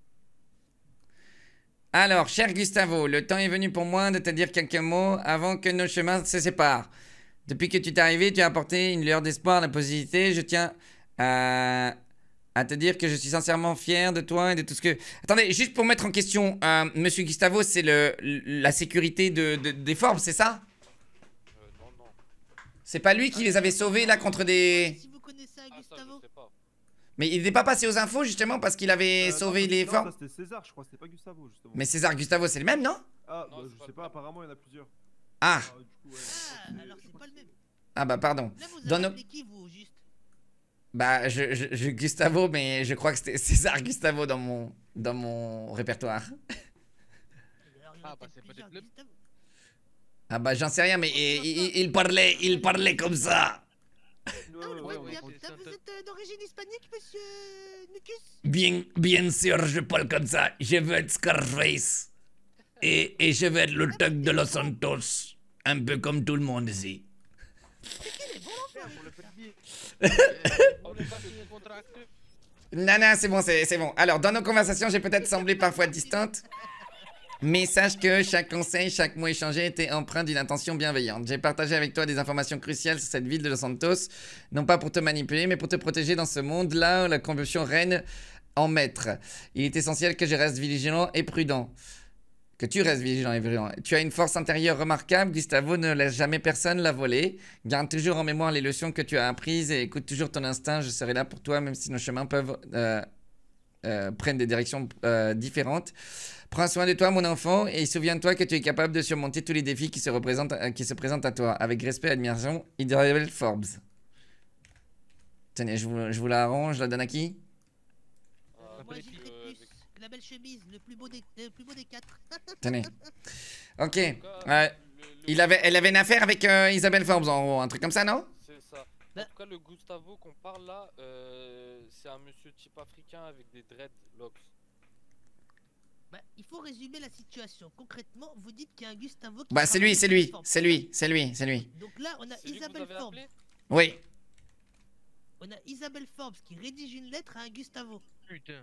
S2: Alors, cher Gustavo, le temps est venu pour moi de te dire quelques mots avant que nos chemins se séparent. Depuis que tu t'es arrivé, tu as apporté une lueur d'espoir, de positivité. Je tiens à, à te dire que je suis sincèrement fier de toi et de tout ce que... Attendez, juste pour mettre en question, euh, monsieur Gustavo, c'est le, la sécurité de, de- des Forbes, c'est ça?
S12: Euh, non, non.
S2: C'est pas lui qui les avait sauvés là contre des...
S11: Si vous connaissez un Gustavo...
S2: Mais il n'est pas passé aux infos justement parce qu'il avait
S13: Euh,
S2: sauvé
S13: non,
S2: les
S13: non,
S2: Forbes?
S13: ça, c'était César, je crois, c'était pas Gustavo, justement.
S2: Mais César Gustavo, c'est le même, non?
S13: Ah, bah, je sais pas, apparemment, il y en a plusieurs.
S2: Ah,
S13: Ah, du coup, ouais.
S11: Ah, alors c'est pas le même.
S2: ah bah pardon.
S11: Là, vous
S2: Dans
S11: avez
S2: nos...
S11: appelé qui, vous, au juste?
S2: Bah, je, je, je- Gustavo, mais je crois que c'était César Gustavo dans mon, dans mon répertoire.
S10: Ah, bah, c'est peut-être le.
S2: Ah bah, j'en sais rien, mais il, il- il parlait, il parlait comme ça.
S11: Ah,
S10: ouais,
S11: vous,
S10: ouais,
S11: êtes-
S10: c'est
S11: vous
S10: ça,
S11: êtes euh, d'origine hispanique, monsieur Mucus?
S2: Bien, bien sûr, je parle comme ça. Je veux être Scarface. Et, et je veux être le thug de Los Santos. Un peu comme tout le monde ici. Non, non, c'est bon, c'est c'est bon. Alors, dans nos conversations, j'ai peut-être semblé parfois distante. Mais sache que chaque conseil, chaque mot échangé était empreint d'une intention bienveillante. J'ai partagé avec toi des informations cruciales sur cette ville de Los Santos, non pas pour te manipuler, mais pour te protéger dans ce monde-là où la corruption règne en maître. Il est essentiel que je reste vigilant et prudent. Que tu restes vigilant et prudent. Tu as une force intérieure remarquable, Gustavo, ne laisse jamais personne la voler. Garde toujours en mémoire les leçons que tu as apprises et écoute toujours ton instinct. Je serai là pour toi, même si nos chemins peuvent euh, euh, prendre des directions euh, différentes. Prends soin de toi, mon enfant, et souviens-toi que tu es capable de surmonter tous les défis qui se, représentent, euh, qui se présentent à toi. Avec respect et admiration, Isabelle Forbes. Tenez, je vous, je vous la arrange, je la donne à qui?
S11: Euh, moi, j'y serais plus. La belle chemise, le plus beau des, le plus beau des quatre.
S2: Tenez. Ok. Euh, il avait, elle avait une affaire avec euh, Isabelle Forbes, en gros, un truc comme ça, non?
S12: C'est ça. En tout cas, le Gustavo qu'on parle là, euh, c'est un monsieur type africain avec des dreadlocks.
S11: Bah, il faut résumer la situation. Concrètement, vous dites qu'il y a un Gustavo qui
S2: Bah, c'est lui,
S11: travaille
S2: c'est
S11: avec les
S2: lui,
S11: Forbes.
S2: c'est lui, c'est lui, c'est lui.
S11: Donc là, on a
S12: C'est lui que vous
S11: Isabelle
S12: avez
S11: Forbes.
S12: appelé
S2: Oui.
S11: On a Isabelle Forbes qui rédige une lettre à un Gustavo.
S10: Putain.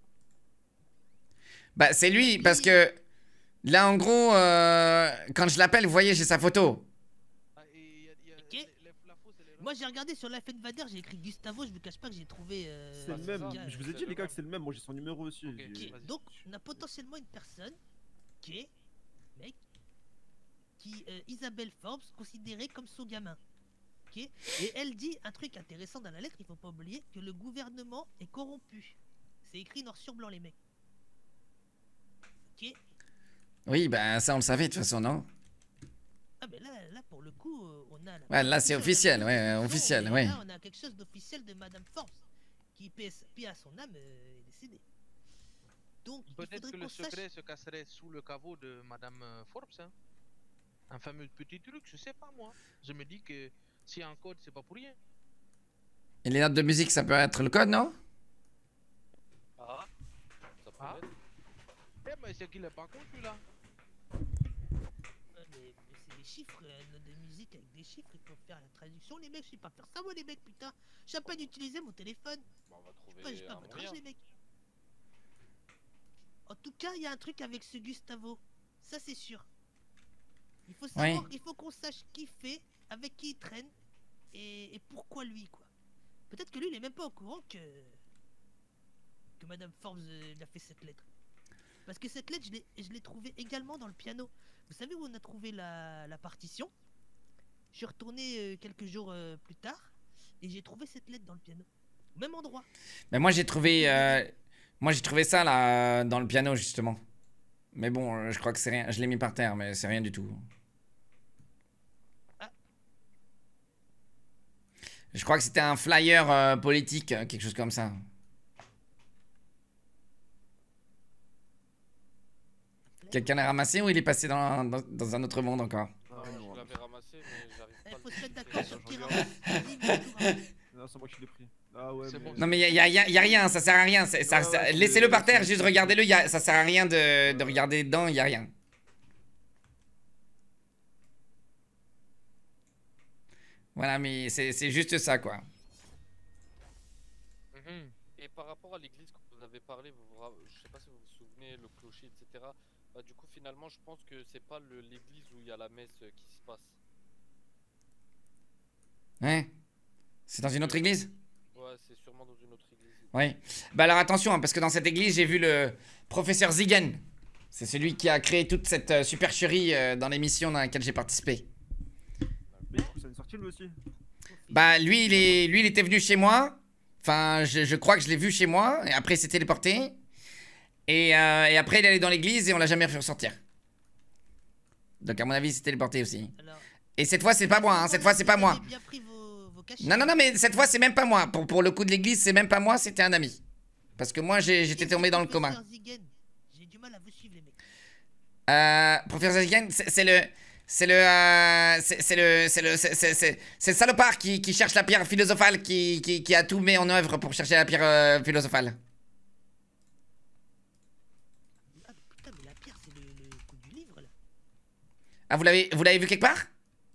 S2: Bah, c'est lui, parce que là, en gros, euh, quand je l'appelle, vous voyez, j'ai sa photo.
S11: Ok. Moi, j'ai regardé sur la Fête Vader, j'ai écrit Gustavo. Je vous cache pas que j'ai trouvé. euh,
S13: C'est le
S11: ce
S13: même,
S11: gars,
S13: je
S11: euh,
S13: vous ai dit les gars que c'est le même, moi j'ai son numéro aussi. j'ai-
S11: Ok, donc on a potentiellement une personne qui est, mec, qui euh, Isabelle Forbes considérée comme son gamin. Ok, et elle dit un truc intéressant dans la lettre, il faut pas oublier que le gouvernement est corrompu. C'est écrit noir sur blanc, les mecs. Ok.
S2: Oui, bah, ça, on le savait, de toute façon, non?
S11: Ah ben là, là pour le coup, euh, on a. La
S2: Ouais, là, c'est
S11: on a
S2: officiel,
S11: la-
S2: ouais,
S11: on a-
S2: officiel,
S11: on a-
S2: ouais.
S11: Là, on a quelque chose d'officiel de Madame Forbes. qui paie, paie à son âme, euh, est décédé. Donc, il
S10: Peut-être
S11: faudrait
S10: que
S11: qu'on
S10: le
S11: sache...
S10: secret se casserait sous le caveau de Madame euh, Forbes, hein. Un fameux petit truc, je sais pas moi. Je me dis que s'il y a un code, c'est pas pour rien.
S2: Et les notes de musique, ça peut être le code, non?
S12: Ah, ça peut
S10: Ah.
S12: l'être.
S10: Eh mais c'est qu'il est pas con celui-là.
S11: Ouais, mais, mais c'est des chiffres, euh, note de musique avec des chiffres, il faut faire la traduction, les mecs, je sais pas faire ça moi les mecs, putain. Je sais pas d'utiliser mon téléphone.
S12: Bon, on va
S11: Je sais pas,
S12: trouver
S11: j'ai pas
S12: un
S11: votre
S12: moyen.
S11: âge les mecs. En tout cas, il y a un truc avec ce Gustavo. Ça c'est sûr. Il faut savoir,
S2: Oui.
S11: il faut qu'on sache qui fait, avec qui il traîne, et, et pourquoi lui quoi. Peut-être que lui il est même pas au courant que... que Madame Forbes euh, lui a fait cette lettre. Parce que cette lettre, je l'ai- je l'ai trouvée également dans le piano. Vous savez où on a trouvé la, la partition? Je suis retourné euh, quelques jours euh, plus tard, et j'ai trouvé cette lettre dans le piano. Au même endroit.
S2: Mais moi, j'ai trouvé... euh, Moi, j'ai trouvé ça, là, dans le piano, justement. Mais bon, euh, je crois que c'est rien. Je l'ai mis par terre, mais c'est rien du tout.
S11: Ah.
S2: Je crois que c'était un flyer euh, politique, euh, quelque chose comme ça. Quelqu'un l'a ramassé ou il est passé dans, dans, dans un autre monde encore?
S12: Non, je l'avais ramassé, mais j'arrive pas.
S11: Il
S12: à
S11: faut
S12: le
S11: se mettre
S12: trouver.
S11: d'accord sur qui ramasse.
S13: Non, c'est moi qui l'ai pris. Ah ouais,
S10: C'est
S13: mais...
S10: bon.
S2: Non mais il y a, y a- y a rien, ça sert à rien. c'est- ça-
S13: Ouais,
S2: ça-
S13: ouais, c'est-
S2: Laissez-le par terre,
S13: c'est-
S2: juste
S13: c'est-
S2: regardez-le. y a- Ça sert à rien de, de regarder dedans, il y a rien. Voilà, mais c'est c'est juste ça, quoi.
S10: Mhm.
S12: Et par rapport à l'église que vous avez parlé, vous vous ra- je sais pas si vous vous souvenez, le clocher, et cetera. Bah, du coup, finalement, je pense que c'est pas le- l'église où il y a la messe euh, qui se passe.
S2: Ouais. C'est dans une autre église?
S12: Ouais, c'est sûrement dans une autre église.
S2: Oui. Bah alors attention, hein, parce que dans cette église, j'ai vu le professeur Zigen. C'est celui qui a créé toute cette euh, supercherie euh, dans l'émission dans laquelle j'ai participé.
S13: Mais du coup, ça est sorti lui aussi.
S2: Bah lui il, est, lui, il était venu chez moi. Enfin, je, je crois que je l'ai vu chez moi. Et après, il s'est téléporté. Et, euh, et après, il est allé dans l'église et on l'a jamais fait ressortir. Donc à mon avis, il s'est téléporté aussi.
S11: Alors,
S2: Et cette fois, c'est pas moi. Hein, cette fois, c'est pas moi.
S11: vous avez bien pris vos, vos cachets.
S2: Non, non, non, mais cette fois, c'est même pas moi. Pour, pour le coup de l'église, c'est même pas moi, c'était un ami. Parce que moi, j'ai- j'étais tombé dans le coma.
S11: Professeur Zigen, j'ai du mal à vous suivre les mecs.
S2: Euh, professeur Zigen, c'est c'est le... C'est le... euh, c'est c'est le... C'est le... C'est c'est- c'est- c'est le salopard qui, qui cherche la pierre philosophale, qui, qui, qui a tout mis en œuvre pour chercher la pierre euh, philosophale.
S11: Ah mais putain, mais la pierre c'est le, le coup du livre là.
S2: Ah, vous l'avez vous l'avez vu quelque part?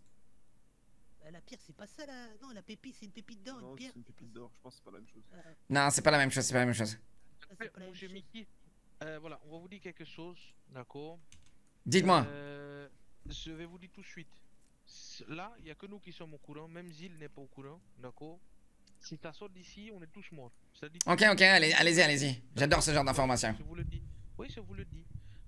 S11: Bah, la pierre c'est pas ça là. Non, la pépite, c'est une pépite d'or,
S13: Non,
S11: une pierre.
S13: c'est une pépite d'or, je pense que c'est pas la même chose.
S11: Ah,
S2: Non, c'est pas la même chose, c'est pas la même chose.
S11: ah,
S10: Ouais,
S11: c'est pas la
S10: mon
S11: même
S10: cher
S11: chose.
S10: Mickey, euh, voilà, on va vous dire quelque chose, d'accord?
S2: Dites-moi.
S10: Euh, je vais vous dire tout de suite. S- Là, il n'y a que nous qui sommes au courant, même Zil n'est pas au courant, d'accord? Si ça sort d'ici, on est tous morts. Ça dit-
S2: Ok, ok, allez, allez-y, allez-y. J'adore ce genre d'informations.
S10: Je vous le dis. Oui, je vous le dis.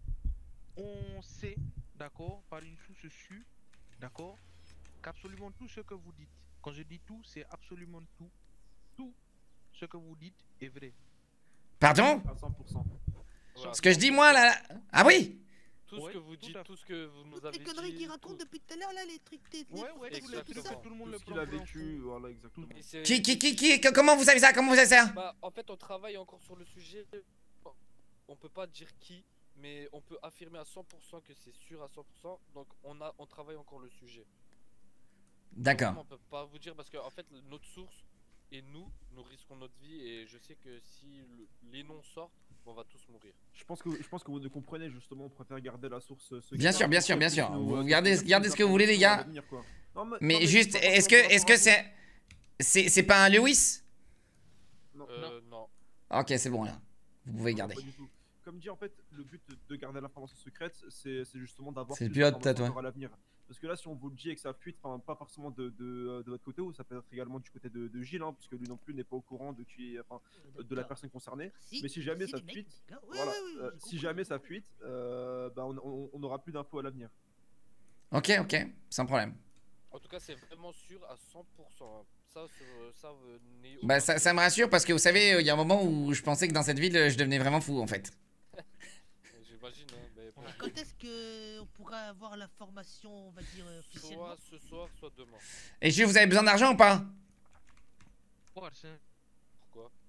S10: On sait, d'accord, par une source sûre, d'accord, qu'absolument tout ce que vous dites, quand je dis tout, c'est absolument tout, tout ce que vous dites est vrai.
S2: Pardon?
S13: À cent pour cent.
S12: Voilà.
S2: Ce que je dis, moi, là... là- Ah oui?
S12: Tout ce
S10: Ouais,
S12: que vous
S10: tout
S12: dites,
S10: à
S12: tout ce que vous nous
S11: Toutes
S12: avez
S11: les
S12: dit.
S11: conneries qu'il
S12: tout-
S11: raconte depuis tout à l'heure là, les trucs des
S10: Ouais, ouais,
S11: les
S10: tout,
S11: trucs,
S10: le-
S11: tout
S10: tout,
S11: ça.
S10: tout le monde
S13: Tout
S10: le
S13: ce qu'il
S10: prend
S13: a
S10: pour un
S13: vécu,
S10: fou.
S13: voilà, exactement.
S12: Et c'est-
S2: Qui, qui, qui, qui, que- comment vous savez ça? Comment vous savez ça?
S12: Bah, en fait, on travaille encore sur le sujet. Bon, on peut pas dire qui, mais on peut affirmer à cent pour cent que c'est sûr à cent pour cent. Donc, on a, on travaille encore le sujet.
S2: D'accord.
S12: On peut pas vous dire parce que en fait, notre source et nous, nous risquons notre vie et je sais que si le- les noms sortent, on va tous mourir.
S13: Je pense que je pense que vous ne comprenez justement, on préfère garder la source. euh, secrète
S2: Bien sûr, bien
S13: pour
S2: sûr, bien
S13: qu'on
S2: sûr.
S13: puisse nous,
S2: Vous
S13: euh,
S2: gardez-
S13: nous
S2: gardez ce que vous voulez, les
S13: informations à
S2: gars.
S13: l'avenir, quoi. Non, mais,
S2: Mais
S13: non,
S2: juste,
S13: pas
S2: est-ce
S13: forcément
S2: que, est-ce
S13: par
S2: que
S13: rapport à
S2: c'est... C'est c'est pas un Lewis?
S13: Non,
S12: Euh, non.
S2: Ok, c'est bon, là. Vous pouvez
S13: non,
S2: garder.
S13: pas du tout. Comme dit, en fait, le but de garder l'information secrète, c'est c'est justement d'avoir
S2: C'est le
S13: plus
S2: pilote,
S13: d'informations
S2: peut-être, ouais.
S13: encore à l'avenir. Parce que là, si on vous le dit et que ça fuite, enfin, pas forcément de, de, de votre côté, ou ça peut être également du côté de, de Gilles, hein, puisque lui non plus n'est pas au courant de, qui, enfin, de la
S11: D'accord.
S13: personne concernée.
S11: Merci,
S13: Mais si jamais
S11: merci,
S13: ça
S11: les mecs,
S13: fuite,
S11: d'accord. Ouais,
S13: voilà,
S11: ouais, ouais,
S13: euh,
S11: j'ai
S13: si
S11: compris.
S13: jamais ça fuite, euh, bah, on, on, on aura plus d'infos à l'avenir.
S2: Ok, ok, sans problème.
S12: En tout cas, c'est vraiment sûr à cent pour cent. hein. Ça, c'est- ça, euh, n'est
S2: Bah,
S12: aucun
S2: ça,
S12: doute.
S2: ça me rassure parce que vous savez, il y a un moment où je pensais que dans cette ville, je devenais vraiment fou, en fait.
S12: J'imagine, hein, mais bon.
S11: Et quand est-ce que on pourra avoir l'information, on va dire euh, officiellement?
S12: Soit ce soir, soit demain.
S2: Et je vous avez besoin d'argent ou pas?
S10: Voir, c'est-
S12: Pourquoi?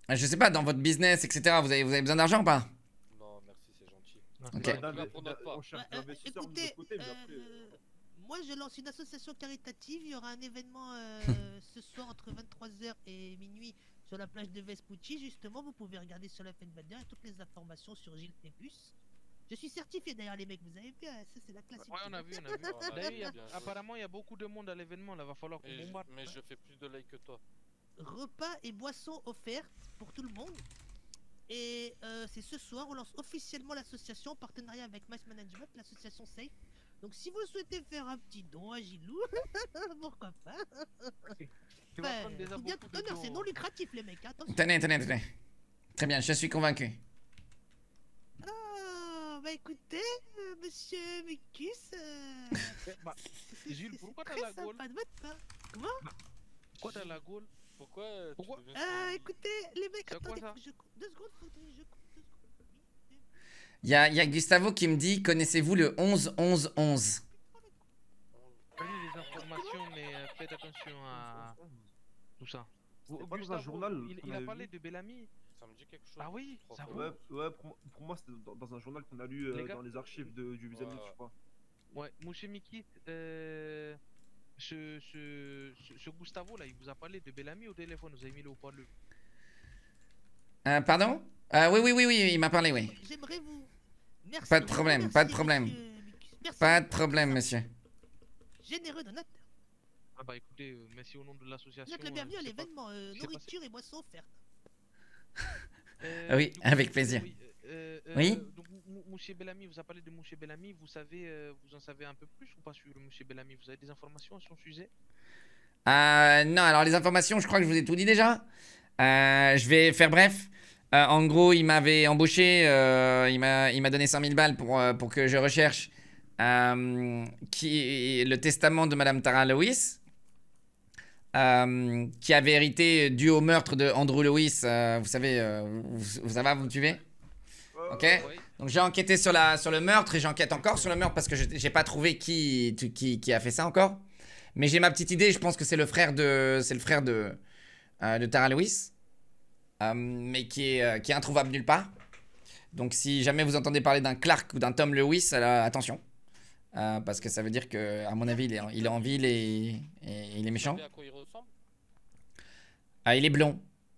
S2: Je sais pas, dans votre business, et cetera, vous avez, vous avez besoin d'argent ou pas?
S12: Non, merci, c'est gentil.
S2: Ok.
S13: Bah,
S12: Là, pour notre part.
S13: on cherche
S11: Ouais, euh,
S13: d'investisseurs de
S11: écoutez,
S13: notre côté, mais
S11: euh,
S13: après. euh,
S11: moi je lance une association caritative. Il y aura un événement euh, ce soir entre vingt-trois heures et minuit sur la plage de Vespucci. Justement, vous pouvez regarder sur la Fedbader et toutes les informations sur Gilles Tépus. Je suis certifié d'ailleurs, les mecs, vous avez vu, hein, ça c'est la classe.
S10: Ouais, on a vu, on a vu.
S12: On a
S10: D'ailleurs,
S12: vu,
S10: il y a-
S12: bien joué.
S10: apparemment, il y a beaucoup de monde à l'événement. Là, va falloir qu'on
S12: Mais je,
S10: bombarde.
S12: mais je fais plus de likes que toi.
S11: Repas et boissons offertes pour tout le monde. Et euh, c'est ce soir, on lance officiellement l'association en partenariat avec Mass Management, l'association Safe. Donc si vous souhaitez faire un petit don à Gilou, pourquoi pas.
S10: Tu vas
S11: Enfin,
S10: prendre déjà
S11: faut bien
S10: beaucoup
S11: tout
S10: de
S11: honneur, c'est
S10: dons.
S11: non lucratif les mecs, attention.
S2: Tenez, tenez, tenez. Très bien, je suis convaincu.
S11: Ah, bah écoutez, euh, monsieur Mikus, euh,
S10: Bah,
S11: c'est-
S10: Jules,
S11: c'est
S10: pourquoi t'as
S11: très
S10: la gaule
S11: sympa de votre part. Comment
S10: Pourquoi t'as la gaule
S12: Pourquoi euh, tu
S10: Pourquoi
S12: deviens
S11: Ah,
S12: si-
S11: écoutez, les mecs,
S10: C'est quoi
S11: attendez,
S10: ça
S11: faut que je compte. Deux secondes, faut que je compte. Deux secondes.
S2: Il y a, y a Gustavo qui me dit, connaissez-vous le onze onze onze?
S10: Prenez des informations, mais euh, faites attention à tout ça.
S13: C'était
S10: Vous-
S13: pas dans un
S10: Gustavo,
S13: journal
S10: il,
S13: qu'on
S10: il a
S13: avait
S10: parlé
S13: vu
S10: de Bellamy.
S12: Ça me dit quelque chose.
S10: Ah oui,
S12: Trop
S10: ça
S12: fort.
S13: Ouais, ouais pour, moi- pour moi, c'était dans, dans un journal qu'on a lu euh,
S10: Les gars.
S13: dans les archives de, du Visa
S12: Ouais,
S13: News,
S12: ouais.
S13: je crois.
S10: Ouais, Mouché Mikit, euh, ce, ce, ce, ce Gustavo là, il vous a parlé de Bellamy au téléphone, vous avez mis le haut-parleur.
S2: Euh, pardon? Euh, oui, oui, oui, oui, il m'a parlé, oui.
S11: J'aimerais vous. Merci.
S2: Pas de problème,
S11: Merci,
S2: pas de problème.
S11: monsieur Mikus. Merci.
S2: Pas de problème, monsieur.
S11: Généreux donateur.
S10: Ah bah écoutez, euh, merci au nom de l'association.
S11: Vous êtes le
S10: euh,
S11: bienvenu à
S10: je sais pas-
S11: l'événement euh,
S10: je sais pas
S11: nourriture et boissons offertes.
S10: Euh,
S2: Ah oui,
S10: du coup,
S2: avec
S10: euh,
S2: plaisir.
S10: oui, euh, euh,
S2: Oui.
S10: Donc Mou- Mouché Bellamy vous a parlé de Mouché Bellamy, vous savez, euh, vous en savez un peu plus ou pas sur Mouché Bellamy? Vous avez des informations à son sujet?
S2: Euh, non, alors les informations, je crois que je vous ai tout dit déjà. Euh, je vais faire bref. Euh, en gros, il m'avait embauché, euh, il m'a il m'a donné cent mille balles pour, euh, pour que je recherche euh, qui, le testament de Madame Tara Lewis, euh, qui avait hérité dû au meurtre de Andrew Lewis. Euh, vous savez, euh, vous, vous, ça va, vous me suivez? Ok. Donc j'ai enquêté sur, la, sur le meurtre et j'enquête encore sur le meurtre parce que je- j'ai pas trouvé qui, qui, qui a fait ça encore. Mais j'ai ma petite idée, je pense que c'est le frère de, c'est le frère de, euh, de Tara Lewis, euh, mais qui est, euh, qui est introuvable nulle part. Donc si jamais vous entendez parler d'un Clark ou d'un Tom Lewis, alors, attention, euh, parce que ça veut dire que, à mon avis, il est, en- il est en ville et, et il est
S12: Vous
S2: méchant.
S12: savez à quoi il ressemble?
S2: Ah, il est blond.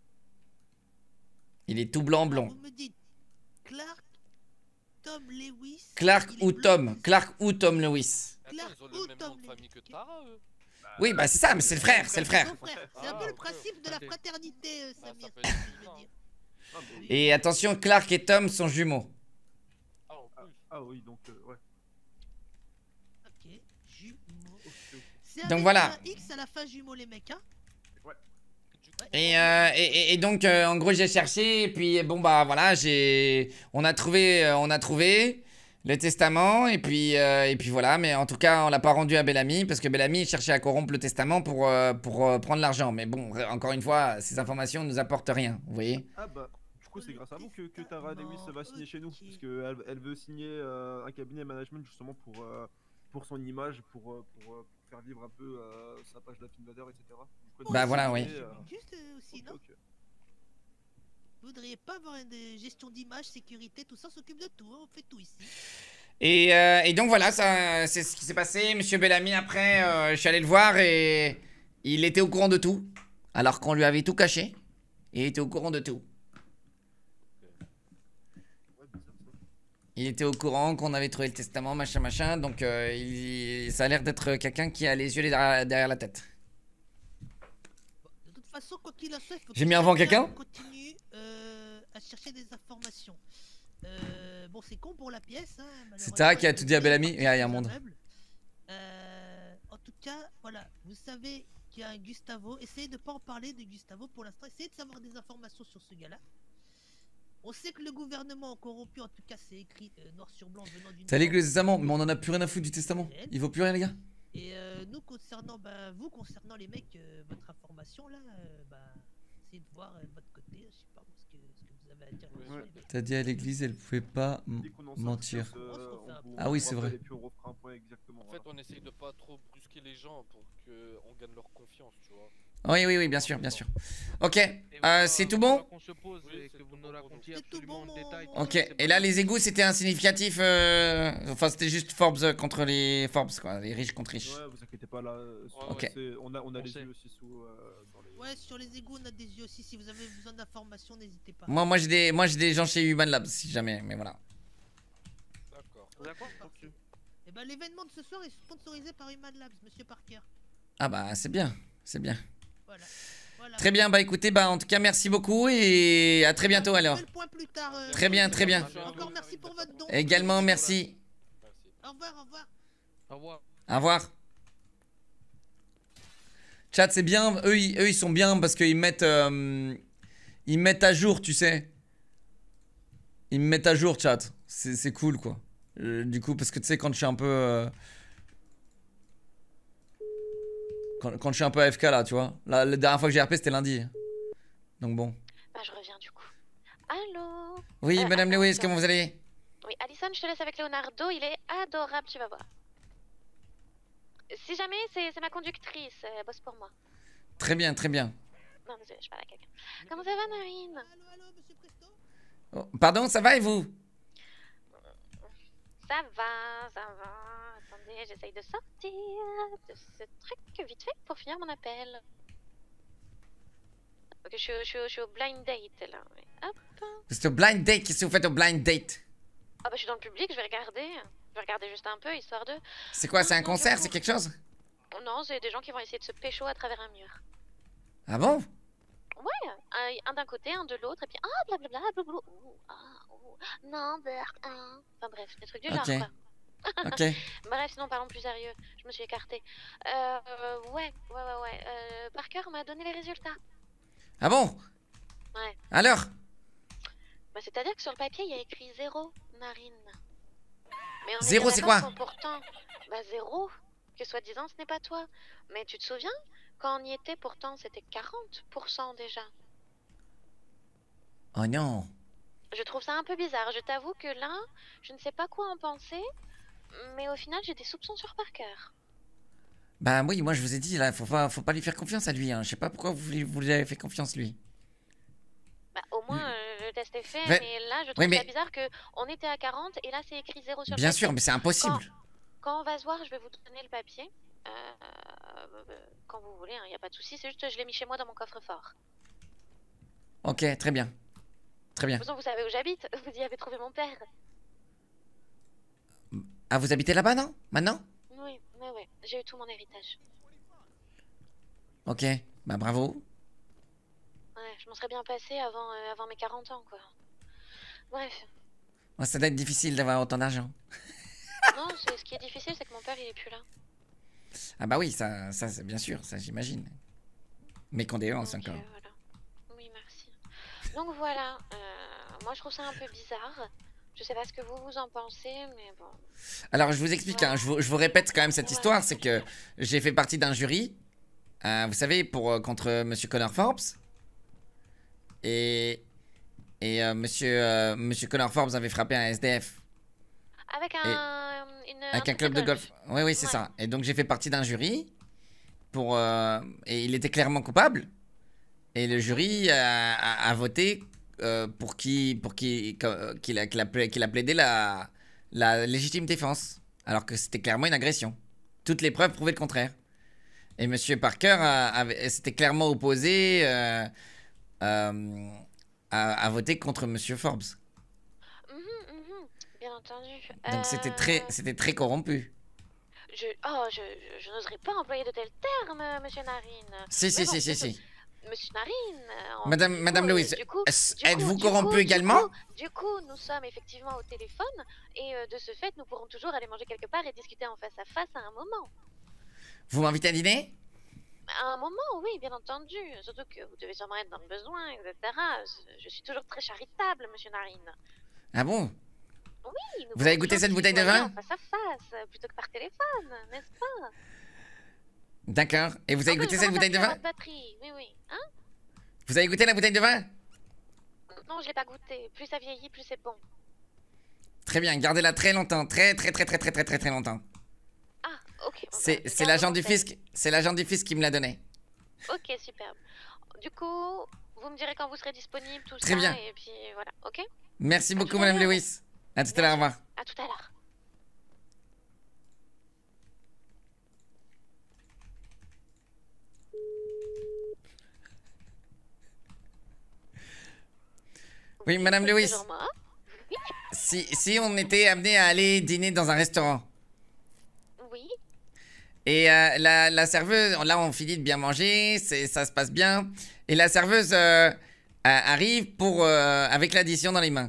S2: Il est tout blanc blond.
S11: Vous me dites Clark, Tom Lewis.
S2: Clark
S11: il est
S2: ou
S11: blond,
S2: Tom,
S11: c'est
S2: Clark ou Tom Lewis.
S12: Attends,
S11: Clark
S12: ils ont
S11: ou
S12: le même
S11: Tom
S12: nom de
S11: Lewis.
S12: famille que Tara, eux.
S2: Oui, bah c'est ça, mais c'est le frère, c'est le frère.
S11: Son frère. C'est un
S12: Ah,
S11: peu le
S12: ok,
S11: principe de la
S10: ok.
S11: fraternité, euh,
S12: Bah,
S11: Samir.
S12: ça peut
S11: c'est
S12: être
S11: ce que je veux
S12: différent.
S11: dire.
S13: Ah, bah oui.
S2: Et attention, Clark et Tom sont jumeaux.
S12: Ah, en plus.
S13: Ah oui, donc, euh, ouais.
S11: Ok, jumeaux.
S13: Ok, ok.
S11: C'est
S2: Donc
S11: avec
S2: voilà.
S11: un X à la fin jumeaux, les mecs, hein.
S2: Et, euh, et, et- et donc, euh, en gros, j'ai cherché, et puis bon, bah voilà, j'ai, on a trouvé, euh, on a trouvé le testament, et puis, euh, et puis voilà, mais en tout cas, on l'a pas rendu à Bellamy, parce que Bellamy cherchait à corrompre le testament pour, euh, pour euh, prendre l'argent. Mais bon, euh, encore une fois, ces informations ne nous apportent rien, vous voyez.
S13: Ah bah, du coup, c'est grâce à vous que, que Tara Lewis
S11: Testament,
S13: va signer chez nous.
S11: ok.
S13: Parce qu'elle elle veut signer euh, un cabinet management justement pour, euh, pour son image, pour, euh, pour, euh, pour faire vivre un peu euh, sa page d'Affinvader, et cetera. Du coup,
S2: Bah
S13: elle
S2: voilà,
S13: veut
S2: oui.
S13: signer, euh,
S11: Juste euh, aussi,
S13: ok,
S11: non
S13: ok.
S11: Vous voudriez pas avoir une euh, gestion d'image, sécurité, tout ça, on s'occupe de tout, hein, on fait tout ici.
S2: Et, euh, et donc voilà, ça, c'est ce qui s'est passé. Monsieur Bellamy, après, euh, je suis allé le voir et il était au courant de tout, alors qu'on lui avait tout caché. Il était au courant de tout.
S13: Ouais, bizarre ça.
S2: Il était au courant qu'on avait trouvé le testament, machin, machin. Donc, euh, il, ça a l'air d'être quelqu'un qui a les yeux derrière, derrière la tête.
S11: Bon, de toute façon, quoi qu'il en soit, il faut
S2: J'ai
S11: que
S2: mis avant
S11: chacun
S2: quelqu'un
S11: continue euh, à chercher des informations. Euh, bon, c'est con pour la pièce. Hein,
S2: C'est Tara qui a
S11: malheureusement,
S2: tout dit à
S11: elle est
S2: Bellamy.
S11: partie
S2: Et ah, il y a un
S11: sous
S2: monde.
S11: meuble. Euh, en tout cas, voilà, vous savez qu'il y a un Gustavo. Essayez de pas en parler de Gustavo pour l'instant. Essayez de savoir des informations sur ce gars-là. On sait que le gouvernement a corrompu, en tout cas, c'est écrit euh, noir sur blanc venant d'une.
S2: T'as lu que le
S11: source
S2: testament, mais on en a plus rien à foutre du testament. Il vaut plus rien, les gars.
S11: Et euh, nous, concernant, bah, vous, concernant les mecs, euh, votre information là, euh, bah, essayez de voir euh, de votre côté, je sais pas ce que, ce que vous avez à dire. là-dessus,
S12: Ouais.
S11: les mecs.
S2: T'as dit à l'église, elle pouvait pas m-
S13: Dès qu'on en
S2: mentir.
S13: sortira, euh, on vous-
S2: Ah oui,
S13: on
S2: c'est
S13: vous
S2: vrai.
S13: rappelle Et puis on refera un point exactement.
S12: En fait, on essaye de pas trop brusquer les gens pour qu'on gagne leur confiance, tu vois.
S2: Oui, oui, oui, bien sûr, bien sûr. Ok, euh, c'est tout bon?
S10: On se pose et que vous nous racontiez absolument en détail.
S2: Ok, et là les égouts c'était un significatif, euh... enfin c'était juste Forbes contre les Forbes quoi, les riches contre riches.
S13: Ouais, vous inquiétez pas là. euh, c'est-
S2: Ok.
S13: c'est- On a, on a
S10: On
S13: les
S10: sait.
S13: yeux aussi sous. euh, dans les...
S11: Ouais, sur les égouts, on a des yeux aussi. Si vous avez besoin d'informations, n'hésitez pas.
S2: Moi, moi j'ai des, moi j'ai des gens chez Human Labs si jamais, mais voilà.
S12: D'accord.
S10: D'accord.
S11: Et ben l'événement de ce soir est sponsorisé par Human Labs, Monsieur Parker.
S2: Ah bah c'est bien, c'est bien.
S11: Voilà. Voilà.
S2: Très bien, bah écoutez, bah en tout cas merci beaucoup et à très bientôt alors.
S11: On fait le point plus tard, euh,
S2: Très bien, très bien.
S11: Encore merci pour votre don.
S2: Également merci.
S11: Au revoir, au revoir.
S10: Au revoir.
S2: Au revoir. Chat, c'est bien, eux ils, eux ils sont bien parce qu'ils mettent euh, ils mettent à jour, tu sais. Ils me mettent à jour, chat. C'est c'est cool quoi. Euh, du coup, parce que tu sais, quand je suis un peu euh, quand, quand je suis un peu A F K là, tu vois. La, la dernière fois que j'ai R P c'était lundi. Donc bon.
S14: Bah, je reviens du coup. Allô?
S2: Oui,
S14: Euh,
S2: madame
S14: attends,
S2: Lewis,
S14: attends.
S2: comment vous allez?
S14: Oui, Alison, je te laisse avec Leonardo, il est adorable, tu vas voir. Si jamais, c'est c'est ma conductrice, elle bosse pour moi.
S2: Très bien, très bien.
S14: Non, désolé, je parle à quelqu'un. Comment ça va, Narine?
S2: Oh, pardon, ça va et vous?
S14: Ça va, ça va. Attendez, j'essaye de sortir de ce truc vite fait pour finir mon appel. Ok, je suis, au- je suis au- je suis au blind date là. Mais hop.
S2: C'est au blind date, qu'est-ce que vous faites au blind date?
S14: Ah bah je suis dans le public, je vais regarder. Je vais regarder juste un peu, histoire de...
S2: C'est quoi, c'est un
S14: Non, du
S2: concert,
S14: coup-
S2: c'est quelque chose?
S14: Non, c'est des gens qui vont essayer de se pécho à travers un mur.
S2: Ah bon?
S14: Ouais, un, un d'un côté, un de l'autre, et puis ah blablabla, blablabla, ouh, ah, ouh, number un. Enfin bref, des trucs du
S2: Ok.
S14: genre quoi.
S2: Ok.
S14: Bref, sinon parlons plus sérieux, je me suis écartée. Euh, euh, ouais, ouais, ouais, ouais. Euh, Parker m'a donné les résultats.
S2: Ah bon?
S14: Ouais.
S2: Alors?
S14: Bah, c'est-à-dire que sur le papier, il y a écrit zéro, Narine. Mais on
S2: Zéro,
S14: était
S2: c'est
S14: d'accord
S2: quoi?
S14: que pourtant, bah zéro, que soi-disant ce n'est pas toi. Mais tu te souviens, quand on y était, pourtant c'était quarante pour cent déjà.
S2: Oh non.
S14: Je trouve ça un peu bizarre, je t'avoue que là, je ne sais pas quoi en penser, mais au final j'ai des soupçons sur Parker.
S2: Bah oui, moi je vous ai dit là, faut pas, faut pas lui faire confiance à lui. Hein. Je sais pas pourquoi vous, lui- vous lui avez fait confiance lui.
S14: Bah au moins euh, le test est fait,
S2: Mais-
S14: mais là je
S2: oui,
S14: trouve
S2: mais-
S14: ça bizarre que on était à quarante et là c'est écrit zéro sur le
S2: Bien
S14: papier.
S2: sûr, mais c'est impossible.
S14: Quand, quand on va se voir, je vais vous donner le papier. Euh, euh, quand vous voulez, il n'y a pas de souci, c'est juste que je l'ai mis chez moi dans mon coffre-fort.
S2: Ok, très bien. Très bien.
S14: De toute façon, vous savez où j'habite, vous y avez trouvé mon père.
S2: Ah, vous habitez là-bas, non? Maintenant?
S14: Oui, ouais, ouais, j'ai eu tout mon héritage.
S2: Ok, bah bravo.
S14: Ouais, je m'en serais bien passé avant, euh, avant mes quarante ans, quoi. Bref,
S2: Ouais, ça doit être difficile d'avoir autant d'argent.
S14: non, c'est- ce qui est difficile, c'est que mon père, il est plus là.
S2: Ah bah oui, ça, ça c'est bien sûr, ça j'imagine. Mes condoléances
S14: Donc,
S2: encore.
S14: euh, voilà. Oui, merci. Donc voilà, euh, moi je trouve ça un peu bizarre. Je sais pas ce que vous vous en pensez, mais bon.
S2: Alors je vous explique, hein, je, vous, je vous répète quand même cette histoire, c'est que j'ai fait partie d'un jury, euh, vous savez, pour euh, contre euh, Monsieur Connor Forbes. Et, et euh, Monsieur, euh, Monsieur Connor Forbes avait frappé un S D F.
S14: Avec un, une,
S2: Avec un
S14: truc
S2: club de golf. Oui, oui, c'est
S14: Ouais.
S2: ça. Et donc j'ai fait partie d'un jury. Pour, euh, et il était clairement coupable. Et le jury a, a- a voté euh, pour qu'il pour qu'il qu'il a, qu'il a, pla- qu'il a plaidé la, la légitime défense. Alors que c'était clairement une agression. Toutes les preuves prouvaient le contraire. Et Monsieur Parker a- avait- s'était clairement opposé euh, euh, à, à voter contre Monsieur Forbes.
S14: Mhm, mhm, bien entendu.
S2: Donc c'était très,
S14: Euh,
S2: c'était très corrompu.
S14: Je, oh, je, je, je n'oserais pas employer de tels termes, euh, Monsieur Narine.
S2: Si, si,
S14: Mais bon,
S2: si, si,
S14: monsieur-
S2: si.
S14: Monsieur Narine. euh, en-
S2: Madame-
S14: du
S2: Madame
S14: coup, euh,
S2: Louise,
S14: du coup-
S2: est-ce-
S14: du coup-
S2: êtes-vous
S14: du
S2: corrompue
S14: coup- du
S2: également
S14: coup- Du coup, nous sommes effectivement au téléphone et euh, de ce fait, nous pourrons toujours aller manger quelque part et discuter en face à face à un moment.
S2: Vous m'invitez à dîner?
S14: À un moment, oui, bien entendu. Surtout que vous devez sûrement être dans le besoin, et cetera. Je, je suis toujours très charitable, Monsieur Narine.
S2: Ah bon?
S14: Oui. nous
S2: Vous avez
S14: pourrons
S2: goûté
S14: toujours
S2: cette bouteille de
S14: tutoyer
S2: vin?
S14: en face à face, euh, plutôt que par téléphone, n'est-ce pas?
S2: D'accord. Et vous avez
S14: Oh, mais
S2: goûté
S14: je
S2: cette
S14: commence
S2: bouteille de
S14: à avoir
S2: vin?
S14: de batterie, oui, oui. Hein?
S2: Vous avez goûté la bouteille de vin?
S14: Non, je l'ai pas goûté. Plus ça vieillit, plus c'est bon.
S2: Très bien, gardez-la très longtemps. Très, très, très, très, très, très, très, très longtemps.
S14: Ah, Ok. bon,
S2: C'est
S14: bah,
S2: c'est
S14: garde
S2: l'agent
S14: mon
S2: du
S14: conseil.
S2: fisc. C'est l'agent du fisc qui me l'a donné.
S14: Ok, superbe. Du coup, vous me direz quand vous serez disponible, tout
S2: Très
S14: ça,
S2: bien.
S14: et puis voilà, ok?
S2: Merci
S14: À
S2: beaucoup,
S14: tout à
S2: Madame
S14: l'heure.
S2: Lewis. À tout à l'heure, au revoir.
S14: À tout à l'heure.
S2: Oui, Madame
S14: C'est
S2: Lewis.
S14: toujours moi. Oui.
S2: Si, si on était amené à aller dîner dans un restaurant
S14: Oui.
S2: et euh, la, la serveuse, là on finit de bien manger, c'est, ça se passe bien, et la serveuse euh, a- arrive pour euh, avec l'addition dans les mains.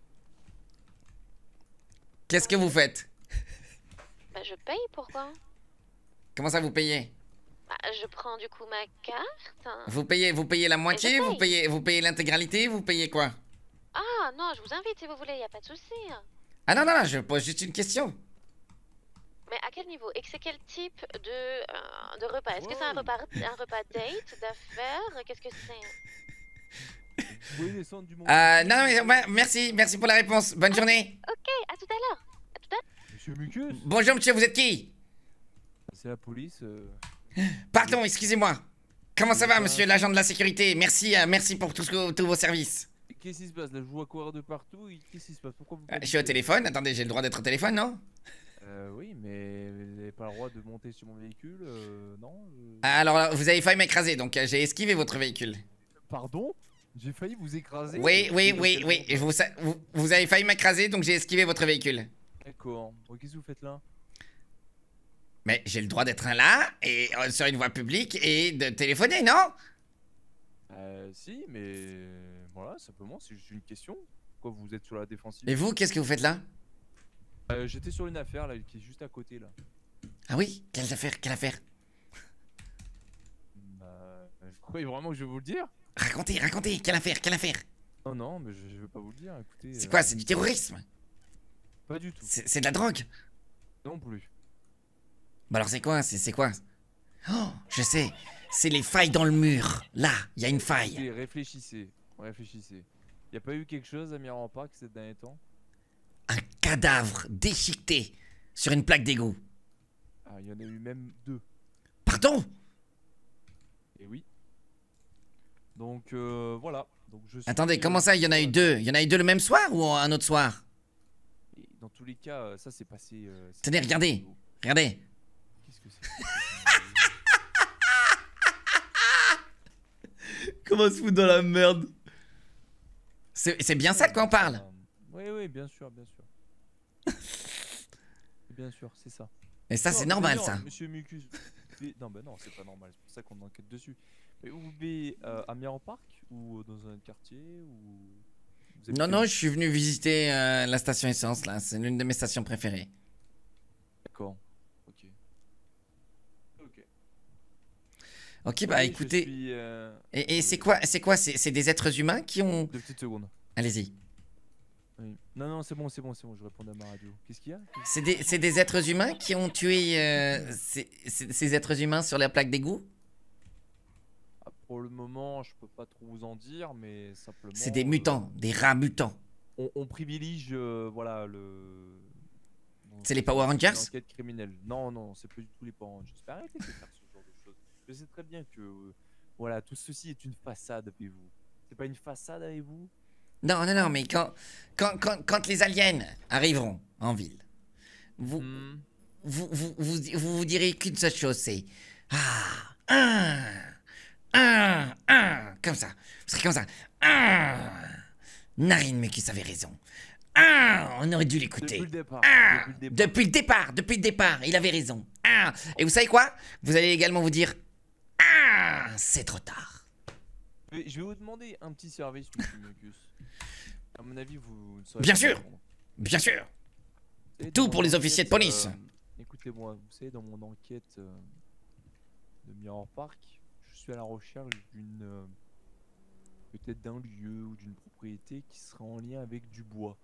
S2: Qu'est-ce que vous faites?
S14: Bah, je paye, pourquoi?
S2: Comment ça vous payez?
S14: Bah, je prends du coup ma carte.
S2: Vous payez, vous payez la moitié, vous
S14: paye.
S2: payez, vous payez l'intégralité, vous payez quoi?
S14: Ah non, je vous invite si vous voulez, y a pas de souci.
S2: Ah non non non, je pose juste une question.
S14: Mais à quel niveau? Et c'est quel type de, euh, de repas? Est-ce que c'est un repas, un repas date, d'affaires? Qu'est-ce que c'est?
S15: Vous pouvez descendre du monde.
S2: Euh, non, mais ouais, merci, merci pour la réponse. Bonne journée.
S14: Ok, à tout à l'heure. À tout à l'heure.
S15: Monsieur Mucus.
S2: Bonjour monsieur, vous êtes qui?
S15: C'est la police. euh.
S2: Pardon, excusez-moi. Comment ça va, monsieur l'agent de la sécurité? Merci, euh, merci pour tout ce que- tous vos services.
S15: Qu'est-ce qui se passe là? Je vois courir de partout. et Qu'est-ce qui se passe? Pourquoi vous
S2: Euh, je suis au téléphone, attendez, j'ai le droit d'être au téléphone, non?
S15: Euh, oui, mais vous n'avez pas le droit de monter sur mon véhicule, euh, non je-
S2: Ah, alors, vous avez failli m'écraser, donc euh, j'ai esquivé votre véhicule.
S15: Pardon? J'ai failli vous écraser.
S2: Oui, oui,
S15: Dans
S2: oui,
S15: quel
S2: oui,
S15: monde
S2: je vous, sa- vous, vous avez failli m'écraser, donc j'ai esquivé votre véhicule.
S15: D'accord. Bon, qu'est-ce que vous faites là?
S2: Mais j'ai le droit d'être là, et euh, sur une voie publique, et de téléphoner, non?
S15: Euh, si, mais voilà, simplement, c'est juste une question. Pourquoi vous êtes sur la défensive?
S2: Et vous, qu'est-ce que vous faites là?
S15: Euh, J'étais sur une affaire là, qui est juste à côté là.
S2: Ah oui? Quelle affaire? Quelle affaire?
S15: Bah, vous croyez vraiment que je vais vous le dire?
S2: Racontez, racontez, quelle affaire? Quelle affaire?
S15: Non, non, mais je, je vais pas vous le dire, écoutez.
S2: C'est
S15: euh,
S2: quoi? C'est du terrorisme?
S15: Pas du tout.
S2: C'est c'est de la drogue?
S15: Non plus.
S2: Bah alors c'est quoi? C'est c'est quoi? Oh, je sais. C'est les failles dans le mur. Là, il y a une faille.
S15: Écoutez, réfléchissez, réfléchissez. Y a pas eu quelque chose à Miran Park ces derniers temps?
S2: Un cadavre déchiqueté sur une plaque d'égout.
S15: Ah, il y en a eu même deux.
S2: Pardon?
S15: Et oui. Donc euh, voilà. Donc, je suis,
S2: Attendez,
S15: euh,
S2: comment ça, il y en a eu deux? Il y en a eu deux le même soir ou un autre soir?
S15: et dans tous les cas, euh, ça s'est passé. euh, c'est
S2: Tenez,
S15: passé
S2: regardez.
S15: au-
S2: Regardez.
S15: Qu'est-ce que c'est?
S2: Comment se foutre dans la merde? C'est c'est bien ça de quoi on parle?
S15: Oui, oui, bien sûr, bien sûr. Bien sûr, c'est ça.
S2: Et ça,
S15: Non,
S2: c'est
S15: mais
S2: normal,
S15: d'ailleurs,
S2: ça.
S15: Monsieur Mucus, vous vivez- non, bah non, c'est pas normal. C'est pour ça qu'on enquête dessus. Mais vous vivez euh, à Miran Park ou dans un quartier ou vous habitez
S2: Non, non,
S15: où?
S2: je suis venu visiter euh, la station essence, là. C'est l'une de mes stations préférées.
S15: D'accord. Ok. Ok.
S2: Ok, bah
S15: Oui, je
S2: écoutez.
S15: suis, euh,
S2: Et, et c'est quoi? C'est quoi? C'est c'est des êtres humains qui ont.
S15: Deux petites secondes.
S2: Allez-y.
S15: Oui. Non, non, c'est bon, c'est bon, c'est bon. Je réponds à ma radio. Qu'est-ce qu'il y a? Qu'est-ce-
S2: C'est des, c'est des êtres humains qui ont tué euh, ces, ces- ces êtres humains sur la plaque d'égout?
S15: Ah, pour le moment, je peux pas trop vous en dire, mais simplement.
S2: C'est des
S15: euh,
S2: mutants, des rats mutants.
S15: on, on privilégie, euh, voilà, le.
S2: C'est les Power Rangers?
S15: L'enquête criminelle. Non, non, c'est pas du tout les Power Rangers. Mais arrêtez de faire ce genre de choses. Je sais très bien que, euh, voilà, tout ceci est une façade avec vous. C'est pas une façade avec vous?
S2: Non, non, non, mais quand, quand, quand, quand les aliens arriveront en ville, vous,
S15: Hmm.
S2: vous, vous, vous, vous, vous direz qu'une seule chose, c'est ah, un, un, un, comme ça. Vous serez comme ça. Un, Narine, mais qui avait raison. Ah, on aurait dû l'écouter.
S15: Depuis le départ.
S2: Ah,
S15: Depuis le départ.
S2: depuis le départ, depuis le départ, il avait raison. Ah, et vous savez quoi? Vous allez également vous dire ah, c'est trop tard.
S15: Mais je vais vous demander un petit service, monsieur Mucus. À mon avis, vous ne saurez
S2: Bien
S15: pas
S2: sûr.
S15: répondre.
S2: Bien sûr.
S15: Vous savez,
S2: Tout
S15: dans
S2: pour
S15: mon
S2: les officiers de
S15: enquête,
S2: police.
S15: euh, Écoutez-moi, vous savez, dans mon enquête euh, de Mirror Park, je suis à la recherche d'une. euh, peut-être d'un lieu ou d'une propriété qui sera en lien avec du bois.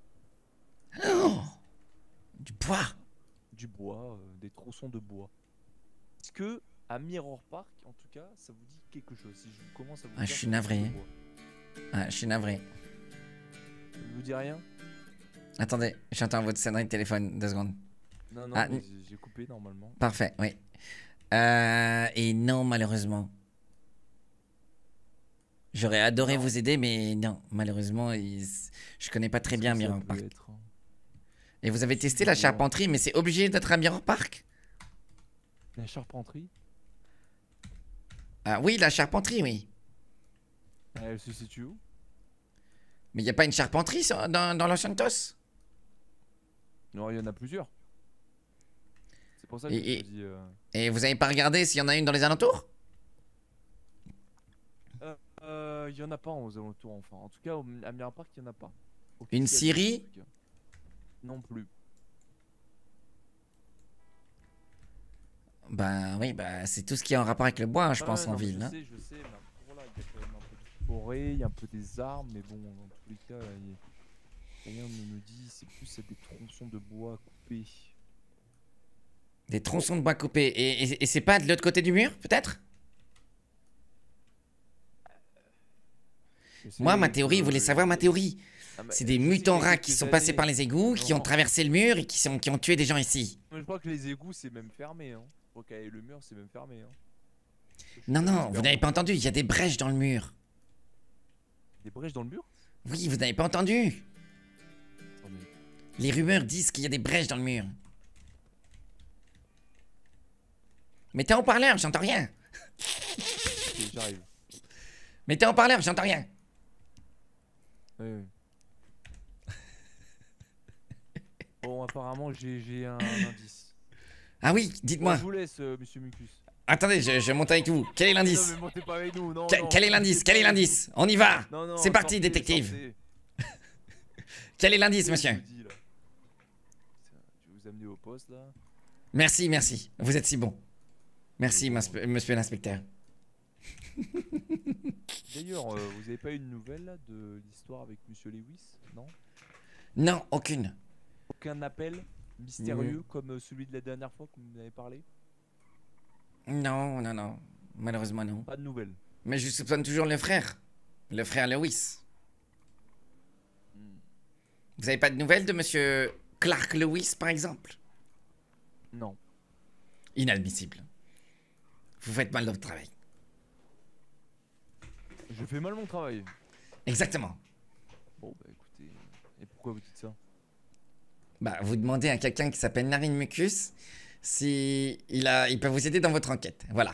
S2: Oh, du bois.
S15: Du bois, euh, des tronçons de bois. Est-ce que, à Mirror Park, en tout cas, ça vous dit quelque chose? Si je commence à vous
S2: Ah,
S15: dire
S2: je suis
S15: tronçons
S2: navré.
S15: de bois.
S2: Ah, je suis navré.
S15: Ça ne vous dit rien?
S2: Attendez, j'entends votre sonnerie de téléphone, deux secondes.
S15: Non, non,
S2: Ah,
S15: mais j'ai- j'ai coupé normalement.
S2: Parfait, oui. Euh, et non, malheureusement. J'aurais adoré vous aider, mais non, malheureusement, il- je connais pas très bien
S15: que ça
S2: Mirror
S15: peut
S2: Park.
S15: être, hein.
S2: Et vous avez testé la charpenterie, mais c'est obligé d'être à Mirror Park?
S15: La charpenterie?
S2: Ah oui, la charpenterie, oui.
S15: Elle se situe où?
S2: Mais il n'y a pas une charpenterie sur- dans, dans Los Santos?
S15: Non, il y en a plusieurs. C'est pour ça que
S2: Et,
S15: je me
S2: et-
S15: dis... euh,
S2: et vous avez pas regardé s'il y en a une dans les alentours?
S15: Euh, euh, il y en a pas aux alentours, enfin. En tout cas, au- à Mirror Park, il y en a pas.
S2: Une
S15: Officiellement,
S2: scierie?
S15: en tout cas. Non plus.
S2: Bah oui, bah c'est tout ce qui est en rapport avec le bois, hein, je
S15: Ouais,
S2: pense, en
S15: non, mais
S2: ville.
S15: Je
S2: hein.
S15: sais, je sais, mais après, voilà, il y a quand même un peu de forêt, il y a un peu des arbres, mais bon, dans tous les cas, il y a- rien ne me dit, c'est plus des tronçons de bois coupés.
S2: Des tronçons de bois coupés. Et, et- et c'est pas de l'autre côté du mur, peut-être? Moi, ma théorie, vous voulez savoir ma théorie?
S15: Ah, bah,
S2: C'est des
S15: je sais
S2: mutants
S15: qu'il y a
S2: rats qui
S15: quelques
S2: sont passés
S15: années-
S2: par les égouts, qui ont
S15: Non.
S2: traversé le mur et qui, sont, qui ont tué des gens ici.
S15: Mais je crois que les égouts, c'est même fermé, hein. Je crois qu'avec le mur, c'est même fermé, hein.
S2: Non, non, vous n'avez pas entendu, il y a des brèches dans le mur.
S15: Des brèches dans le mur?
S2: Oui, vous n'avez pas entendu.
S15: Attendez.
S2: Les rumeurs disent qu'il y a des brèches dans le mur. Mettez en parleur, j'entends rien.
S15: Ok, j'arrive.
S2: Mettez en parleur, j'entends rien.
S15: Oui, oui. Bon, apparemment, j'ai j'ai un indice.
S2: Ah oui, dites-moi.
S15: Bon, je vous laisse, euh, monsieur Mucus.
S2: Attendez, je, je monte avec vous. Quel est
S15: Non,
S2: l'indice?
S15: mais montez pas avec nous, non,
S2: Que-
S15: non.
S2: Quel est l'indice? Quel est l'indice? On y va.
S15: Non, non,
S2: C'est parti,
S15: sortez,
S2: détective.
S15: sortez.
S2: Quel est l'indice,
S15: Je
S2: monsieur?
S15: vous dis, là. Je vais vous amener au poste, là.
S2: Merci, merci. Vous êtes si bon. Merci, monspe- monsieur l'inspecteur.
S15: D'ailleurs, euh, vous avez pas eu une nouvelle là, de l'histoire avec monsieur Lewis? Non?
S2: Non, aucune.
S15: Aucun appel mystérieux
S2: Non.
S15: comme euh, celui de la dernière fois que vous m'avez parlé?
S2: Non, non, non. Malheureusement, non.
S15: Pas de nouvelles.
S2: Mais je soupçonne toujours le frère. Le frère Lewis.
S15: Hmm.
S2: Vous avez pas de nouvelles de monsieur Clark Lewis, par exemple?
S15: Non.
S2: Inadmissible. Vous faites mal votre travail.
S15: Je fais mal mon travail.
S2: Exactement.
S15: Bon, bah écoutez. Et pourquoi vous dites ça?
S2: Bah, vous demandez à quelqu'un qui s'appelle Narine Mucus si il, a, il peut vous aider dans votre enquête. Voilà.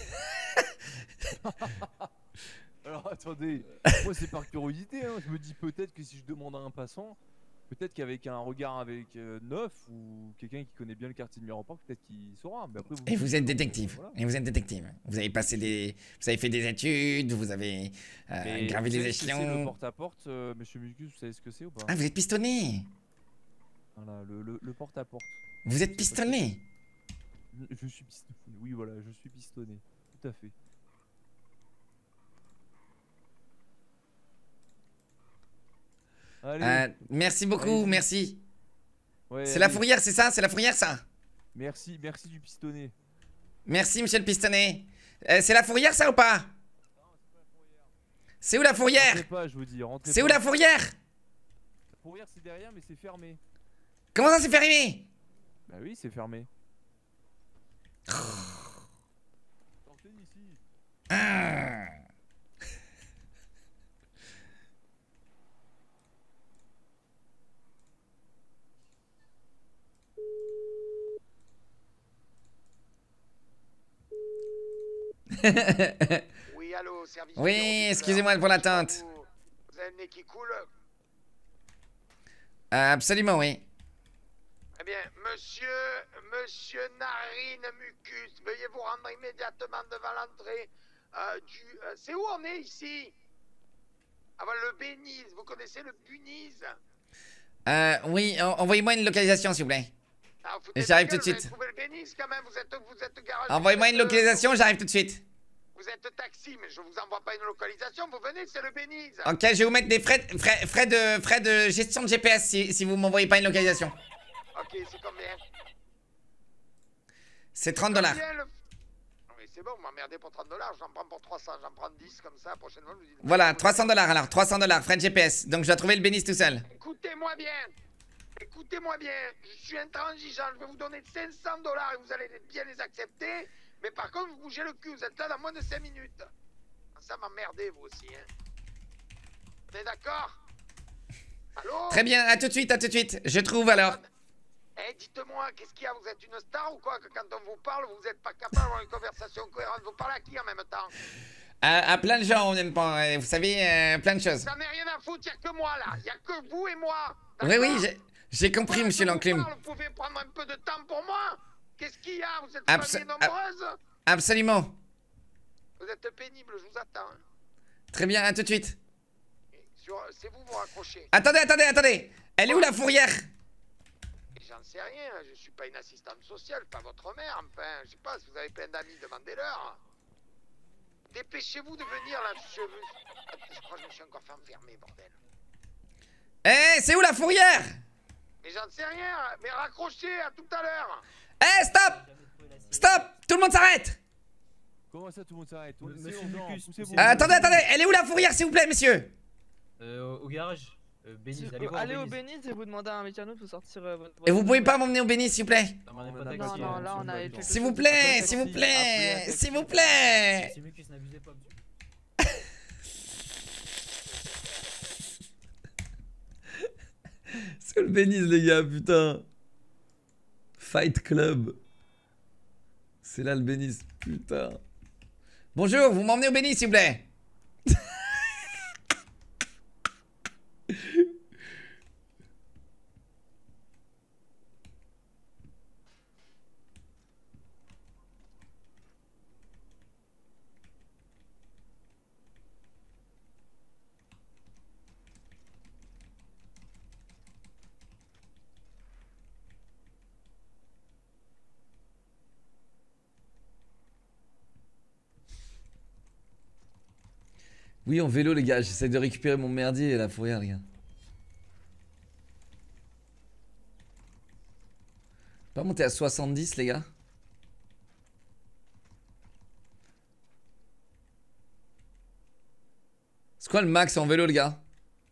S15: Alors attendez, moi c'est par curiosité, hein. Je me dis peut-être que si je demande à un passant, peut-être qu'avec un regard avec euh, neuf ou quelqu'un qui connaît bien le quartier de Mirror Park, peut-être qu'il saura. Mais après, vous
S2: Et vous êtes
S15: donc,
S2: détective.
S15: voilà.
S2: Et vous êtes détective. Vous avez passé des, vous avez fait des études, vous avez euh,
S15: Mais
S2: gravé
S15: vous
S2: les
S15: savez ce que c'est le
S2: échelons.
S15: porte-à-porte, euh, monsieur Mucus, vous savez ce que c'est ou pas?
S2: Ah, vous êtes pistonné.
S15: Voilà, le, le, le porte-à-porte.
S2: Vous êtes pistonné.
S15: Je suis pistonné, oui voilà, je suis pistonné, tout à fait. Allez.
S2: Euh, merci beaucoup,
S15: Allez-y.
S2: merci.
S15: Ouais,
S2: C'est la
S15: allez.
S2: fourrière, c'est ça? C'est la fourrière, ça?
S15: Merci, merci du pistonné.
S2: Merci, monsieur le pistonné. Euh, c'est la fourrière, ça ou pas? C'est où la fourrière?
S15: Rentrez pas, je vous dis, rentrez
S2: C'est où
S15: pas.
S2: la fourrière?
S15: La fourrière c'est derrière mais c'est fermé.
S2: Comment ça, c'est fermé?
S15: Bah oui, c'est fermé. Sortez d'ici.
S2: Ah.
S6: Oui, allô, service.
S2: Oui,
S6: numéro dix,
S2: excusez-moi
S6: là.
S2: pour l'attente.
S6: Vous, vous avez le nez qui coule?
S2: Euh, absolument, oui.
S6: Eh bien, monsieur, monsieur Narine Mucus, veuillez vous rendre immédiatement devant l'entrée euh, du... euh, c'est où on est ici? Avant le Bénize, vous connaissez le Bunize?
S2: Euh, oui, en- envoyez-moi une localisation, s'il vous plaît.
S6: Ah, vous foutez
S2: J'arrive
S6: de
S2: tout de
S6: gueule, vous
S2: suite.
S6: avez trouvé le Bénize quand même, vous êtes, vous êtes garage.
S2: Envoyez-moi une
S6: vous êtes, euh,
S2: localisation, j'arrive tout de suite.
S6: Vous êtes taxi, mais je vous envoie pas une localisation, vous venez, c'est le Bénize.
S2: Ok, je vais vous mettre des frais, frais, frais, de, frais de gestion de G P S si, si vous m'envoyez pas une localisation.
S6: Ok, c'est combien?
S2: C'est trente dollars.
S6: Combien le- Oui, c'est bon, vous m'emmerdez pour trente dollars, j'en prends pour trois cents, j'en prends dix comme ça, la prochaine fois, je vous dis...
S2: Voilà, trois cents dollars alors, trois cents dollars, frais de G P S. Donc je dois trouver le bénis tout seul.
S6: Écoutez-moi bien. Écoutez-moi bien, je suis intransigeant, je vais vous donner cinq cents dollars et vous allez bien les accepter. Mais par contre, vous bougez le cul, vous êtes là dans moins de cinq minutes. Ça m'emmerdez, vous aussi, hein. On est d'accord? Allô?
S2: Très bien, à tout de suite, à tout de suite. Je trouve alors.
S6: Eh, dites-moi, qu'est-ce qu'il y a? Vous êtes une star ou quoi? Que quand on vous parle, vous n'êtes pas capable d'avoir une conversation cohérente. Vous parlez à qui en même temps?
S2: À, à plein de gens, on vient de penser, vous savez, euh, plein de choses.
S6: J'en ai rien à foutre, il n'y a que moi là. Il n'y a que vous et moi.
S2: Oui, oui, j'ai- j'ai compris, monsieur l'enclume.
S6: Vous pouvez prendre un peu de temps pour moi? Qu'est-ce qu'il y a? Vous êtes
S2: Abso-
S6: famille nombreuse?
S2: Absolument.
S6: Vous êtes pénible, je vous attends. hein.
S2: Très bien, à tout de suite.
S6: Sur- C'est vous, vous raccrochez.
S2: Attendez, attendez, attendez. Elle est où la fourrière?
S6: Et J'en sais rien, je suis pas une assistante sociale, pas votre mère, enfin, je sais pas, si vous avez plein d'amis, demandez-leur. Dépêchez-vous de venir là, je... je crois que je me suis encore fait enfermer, bordel.
S2: Eh, c'est où la fourrière?
S6: Mais j'en sais rien, mais raccrochez, à tout à l'heure.
S2: Eh, stop! Stop! Tout le monde s'arrête!
S15: Comment ça, tout le monde s'arrête?
S16: Monsieur Mucus,
S2: Euh, Attendez, attendez, elle est où la fourrière, s'il vous plaît, messieurs?
S16: Euh, au garage. Euh, Béniz,
S17: Si-
S16: allez voir
S17: allez au
S16: Béniz.
S17: Béniz et vous demandez à un mécano de vous sortir euh, votre.
S2: Et vous pouvez pas m'emmener au béni, s'il vous plaît?
S17: Non, non, là on a quelque
S2: S'il vous
S17: chose-
S2: plaît, s'il vous plaît, s'il vous plaît.
S16: Monsieur Mucus, n'abusez pas, monsieur.
S2: C'est le Béniz, les gars, putain. Fight Club. C'est là le Béniz, putain. Bonjour, vous m'emmenez au Béniz, s'il vous plaît? Oui, en vélo, les gars. J'essaie de récupérer mon merdier et la fourrière, les gars. Pas monter à soixante-dix, les gars. C'est quoi le max en vélo, les gars?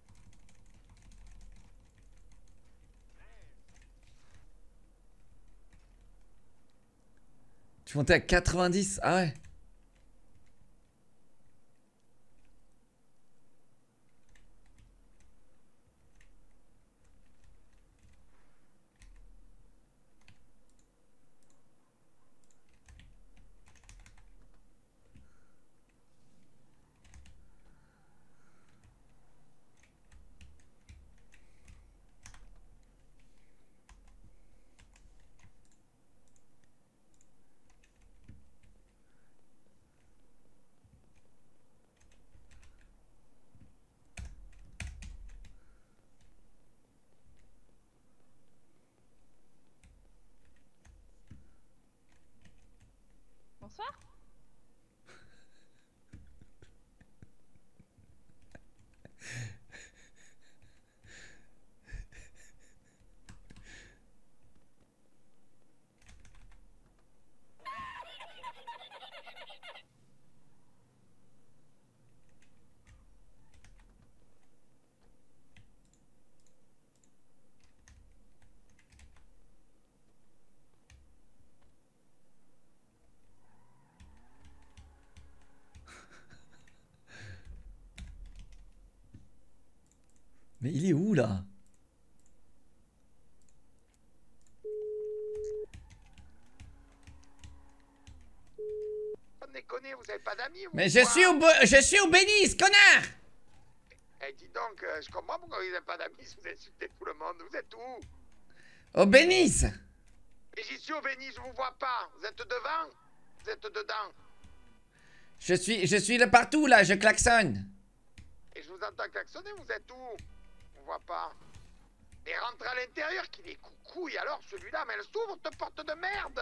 S2: Tu montais à quatre-vingt-dix? Ah ouais.
S17: Bonsoir.
S2: Mais il est où là?
S6: Pas déconner, vous avez pas d'amis, vous?
S2: Mais je
S6: quoi
S2: suis au, bo- je suis au Béniz, connard!
S6: Eh, dis donc, euh, je comprends pourquoi vous n'avez pas d'amis si vous insultez tout le monde. Vous êtes où?
S2: Au Béniz!
S6: Et j'y suis au Béni, je vous vois pas. Vous êtes devant? Vous êtes dedans?
S2: Je suis, je suis là partout là, je klaxonne.
S6: Et je vous entends klaxonner, vous êtes où? On voit pas. Et rentre à l'intérieur, qu'il est coucouille alors celui-là, mais elle s'ouvre, cette porte de merde!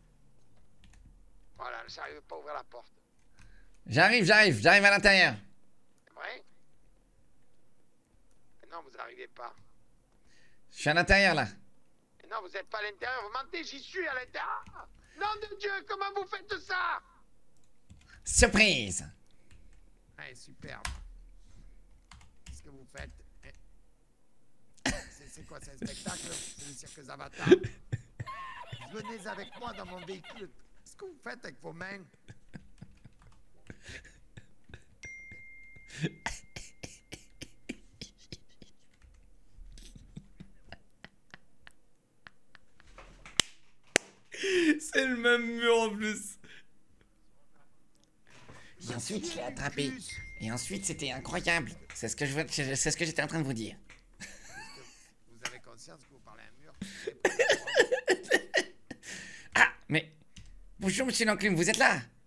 S6: Voilà, j'arrive pas à ouvrir la porte.
S2: J'arrive, j'arrive, j'arrive à l'intérieur.
S6: C'est vrai? Mais non, vous arrivez pas.
S2: Je suis à l'intérieur là.
S6: Mais non, vous êtes pas à l'intérieur, vous mentez, j'y suis à l'intérieur! Nom de Dieu, comment vous faites ça?
S2: Surprise!
S6: Ouais, superbe. Qu'est-ce que vous faites? Eh, c'est c'est quoi, c'est un spectacle? C'est le cirque Avatar. Venez avec moi dans mon véhicule. Qu'est-ce que vous faites avec vos mains?
S2: C'est le même mur en plus. Et ensuite, je l'ai attrapé. Et ensuite, c'était incroyable. C'est ce que je, c'est ce que j'étais en train de vous dire.
S6: Vous avez conscience que vous parlez à un mur?
S2: Ah, mais bonjour, monsieur l'enclume, vous êtes là?